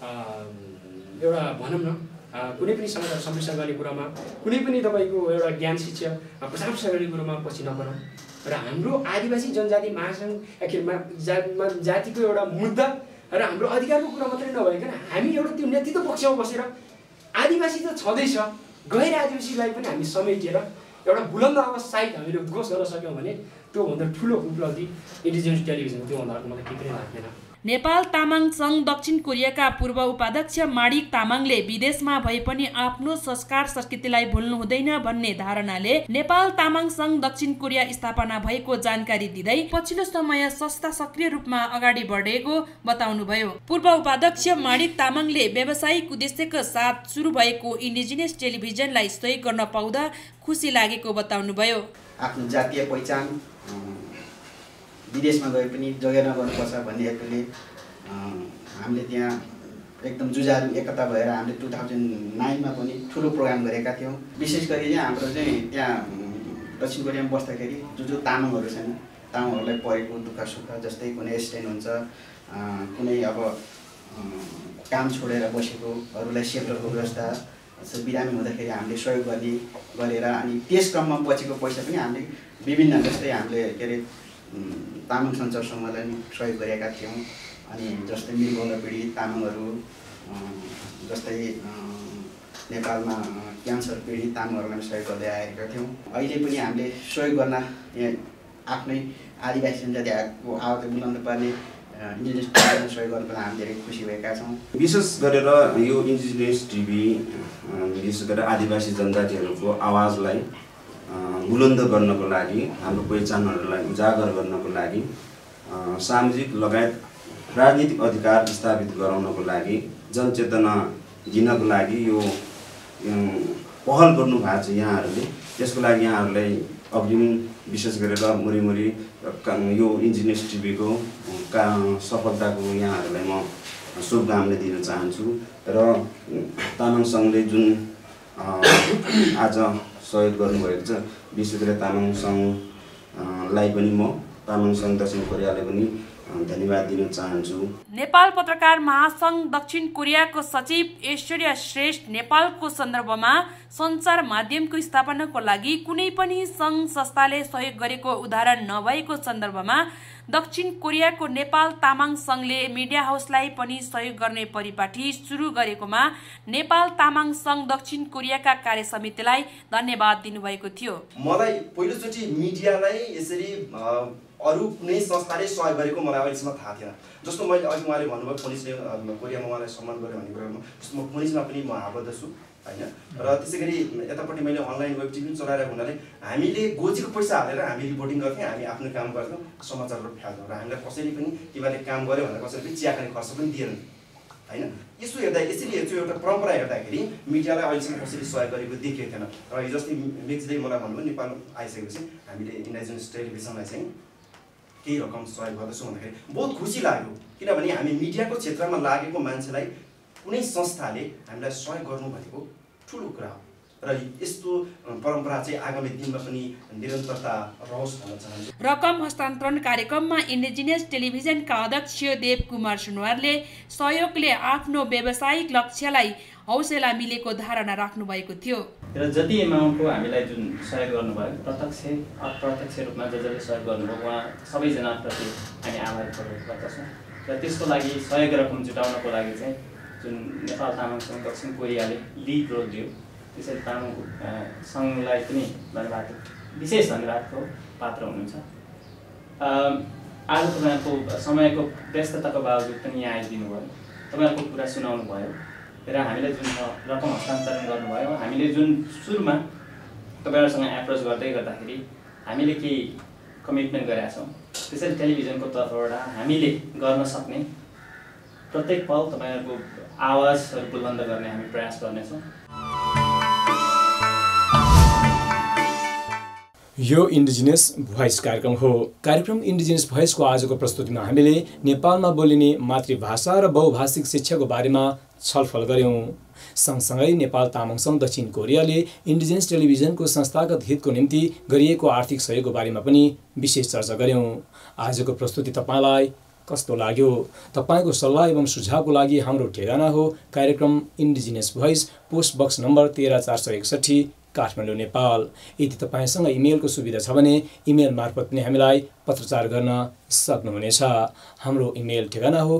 Speaker 10: एउटा भनौँ न कुनै पनि समाचार सम्प्रेषण गर्ने कुरामा कुनै पनि तपाईँको एउटा ज्ञान शिक्षा प्रचार प्रसार गर्ने कुरामा पछि नपरौँ र हाम्रो आदिवासी जनजाति महासङ्घ आखिरमा जातिको एउटा मुद्दा र हाम्रो अधिकारको कुरा मात्रै नभइकन हामी एउटा त्यो नेतृत्व पक्षमा बसेर आदिवासी त छँदैछ, गैर आदिवासीलाई पनि हामी समेटेर एउटा बुलन्द आवाज साहित हामीले उद्घोष गर्न सक्यौँ भने त्योभन्दा ठुलो उपलब्धि इन्डिजिनियस टेलिभिजनको त्योभन्दा अर्को मलाई केही पनि लाग्दैन।
Speaker 9: नेपाल तामाङ सङ्घ दक्षिण कोरियाका पूर्व उपाध्यक्ष माणिक तामाङले विदेशमा भए पनि आफ्नो संस्कार संस्कृतिलाई भुल्नु हुँदैन भन्ने धारणाले नेपाल तामाङ सङ्घ दक्षिण कोरिया स्थापना भएको जानकारी दिँदै पछिल्लो समय संस्था सक्रिय रूपमा अगाडि बढेको बताउनुभयो। पूर्व उपाध्यक्ष माणिक तामाङले व्यावसायिक उद्देश्यका साथ सुरु भएको इन्डिजिनियस टेलिभिजनलाई सहयोग गर्न पाउँदा खुसी लागेको बताउनुभयो।
Speaker 11: आफ्नो जातीय पहिचान विदेशमा गए पनि जोगाउन गर्नुपर्छ भन्ने हेतुले हामीले त्यहाँ एकदम जुझारु एकता भएर हामीले 2009मा पनि ठुलो प्रोग्राम गरेका थियौँ। विशेष गरी चाहिँ हाम्रो चाहिँ त्यहाँ दक्षिण कोरियामा बस्दाखेरि जो तामाङहरू छन् तामाङहरूलाई परेको दुःख सुख जस्तै कुनै एक्सिडेन्ट हुन्छ, कुनै अब काम छोडेर बसेकोहरूलाई सेल्टरको व्यवस्था बिरामी हुँदाखेरि हामीले सहयोग गरेर अनि त्यस क्रममा बचेको पैसा पनि हामीले विभिन्न जस्तै हामीले के अरे तामाङ सञ्चार समूहलाई सहयोग गरेका थियौँ। अनि जस्तै मृगौल पीडित तामाङहरू जस्तै नेपालमा क्यान्सर पीडित तामाङहरूलाई सहयोग गर्दै आएका थियौँ। अहिले पनि हामीले सहयोग गर्न आफ्नै आदिवासी जनजातिको आवाज बुलन्द पार्ने इन्डिजिनियस टिभीमा सहयोग गर्न हामी धेरै खुसी भएका छौँ।
Speaker 12: विशेष गरेर यो इन्डिजिनियस टिभी विशेष गरेर आदिवासी जनजातिहरूको आवाजलाई बुलन्द गर्नको लागि, हाम्रो पहिचानहरूलाई उजागर गर्नको लागि, सामाजिक लगायत राजनीतिक अधिकार स्थापित गराउनको लागि, जनचेतना दिनको लागि यो पहल गर्नु भएको छ यहाँहरूले। त्यसको लागि यहाँहरूलाई अग्रिम विशेष गरेर मुरी यो इन्डिजिनियस टिभीको सफलताको यहाँहरूलाई म शुभकामना दिन चाहन्छु। र तामाङ सङ्घले जुन आज सहयोग गर्नुभएको छ विशेष गरेर तामाङ सङ्घलाई पनि म तामाङ सङ्घ दक्षिण कोरियाले पनि धन्यवाद दिन चाहन्छु।
Speaker 9: नेपाल पत्रकार महासङ्घ दक्षिण कोरियाको सचिव ऐश्वर्या श्रेष्ठ नेपालको सन्दर्भमा सञ्चार माध्यमको स्थापनाको लागि कुनै पनि सङ्घ संस्थाले सहयोग गरेको उदाहरण नभएको सन्दर्भमा दक्षिण कोरियाको नेपाल तामाङ सङ्घले मिडिया हाउसलाई पनि सहयोग गर्ने परिपाटी सुरु गरेकोमा नेपाल तामाङ सङ्घ दक्षिण कोरियाका कार्य समितिलाई धन्यवाद दिनुभएको थियो।
Speaker 13: मलाई पहिलोचोटि मिडियालाई यसरी अरू कुनै संस्थाले सहयोग गरेको मलाई अहिलेसम्म थाहा थिएन। जस्तो मैले अघि उहाँले भन्नुभयो फोनिसले कोरियामा उहाँलाई सम्मान गर्यो भन्ने कुरामा जस्तो म फोनिसमा पनि म आबद्ध छु हैन। र त्यसै गरी यतापट्टि मैले अनलाइन वेब टिभी पनि चलाइरहेको हुनाले हामीले गोजीको पैसा हालेर हामी रिपोर्टिङ गर्थ्यौँ, हामी आफ्नो काम गर्थ्यौँ, समाचारहरू फ्याल्थ्यौँ र हामीलाई कसैले पनि तिमीहरूले काम गर्यो भनेर कसैले पनि चिया खाने खर्च पनि दिएन हैन। यसो हेर्दा यसरी हेर्छु एउटा परम्परा हेर्दाखेरि मिडियालाई अहिलेसम्म कसैले सहयोग गरेको देखिएको थिएन। र हिजो अस्ति मेक्सले मलाई भन्नुभयो नेपाल आइसकेपछि हामीले इन्डिजिनियस टेलिभिजनलाई चाहिँ केही रकम सहयोग गर्दैछौँ भन्दाखेरि बहुत खुसी लाग्यो। किनभने हामी मिडियाको क्षेत्रमा लागेको मान्छेलाई कुनै संस्थाले हामीलाई सहयोग गर्नु भनेको ठुलो कुरा हो र यस्तो परम्परा चाहिँ आगामी दिनमा पनि निरन्तरता रहोस् भन्न चाहन्छु।
Speaker 9: रकम हस्तान्तरण कार्यक्रममा इन्डिजिनियस टेलिभिजनका अध्यक्ष देव कुमार सुनवारले सहयोगले आफ्नो व्यावसायिक लक्ष्यलाई हौसला मिलेको धारणा राख्नु भएको थियो।
Speaker 14: र जति एमाउन्टको हामीलाई जुन सहयोग गर्नुभयो प्रत्यक्ष अप्रत्यक्ष रूपमा जसले सहयोग गर्नुभयो उहाँ सबैजनाप्रति हामी आभारी पर्दछौँ। र त्यसको लागि सहयोग रकम जुटाउनको लागि चाहिँ जुन नेपाल तामाङ सङ्घ दक्षिण कोरियाले लिड रोल दियो त्यसैले तामाङ सङ्घलाई पनि धन्यवाद, विशेष धन्यवादको पात्र हुनुहुन्छ। आज तपाईँहरूको समयको व्यस्तताको बावजुद पनि यहाँ आइदिनु भयो, तपाईँहरूको कुरा सुनाउनु भयो र हामीलाई जुन रकम हस्तान्तरण गर्नुभयो। हामीले जुन सुरुमा तपाईँहरूसँग एप्रोच गर्दै गर्दाखेरि हामीले केही कमिटमेन्ट गरेका छौँ त्यसैले टेलिभिजनको तर्फबाट हामीले गर्न सक्ने प्रत्येक पल तपाईँहरूको आवाजहरू बुलन्द गर्ने हामी प्रयास गर्नेछौँ।
Speaker 2: यो इन्डिजिनियस भोइस कार्यक्रम हो। कार्यक्रम इन्डिजिनियस भोइसको आजको प्रस्तुतिमा हामीले नेपालमा बोलिने मातृभाषा र बहुभाषिक शिक्षाको बारेमा छलफल गर्यौं। सँगसँगै नेपाल तामाङ सङ्घ दक्षिण कोरियाले इन्डिजिनियस टेलिभिजनको संस्थागत हितको निम्ति गरिएको आर्थिक सहयोगको बारेमा पनि विशेष चर्चा गर्यौं। आजको प्रस्तुति तपाईलाई कस्तो लाग्यो? तपाईको सल्लाह एवं सुझावको लागि हाम्रो ठेगाना हो कार्यक्रम indigenous voice, post box number 13461, Kathmandu, Nepal. यदि तपाईसँग इमेलको सुविधा छ भने इमेल मार्फत पनि हामीलाई पत्रचार गर्न सक्नुहुनेछ। हाम्रो इमेल ठेगाना हो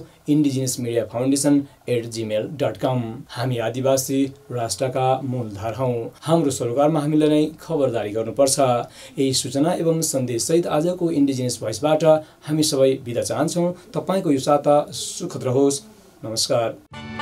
Speaker 2: indigenous.mediafoundation@gmail.com। हामी आदिवासी राष्ट्रका मूलधार हौं। हाम्रो सरोकारमा हामीलाई नै खबरदारी गर्नुपर्छ। यही सूचना एवं सन्देशसहित आजको इन्डिजिनियस भोइसबाट हामी सबै बिदा चाहन्छौँ। तपाईको यो साता सुखद रहोस्। नमस्कार।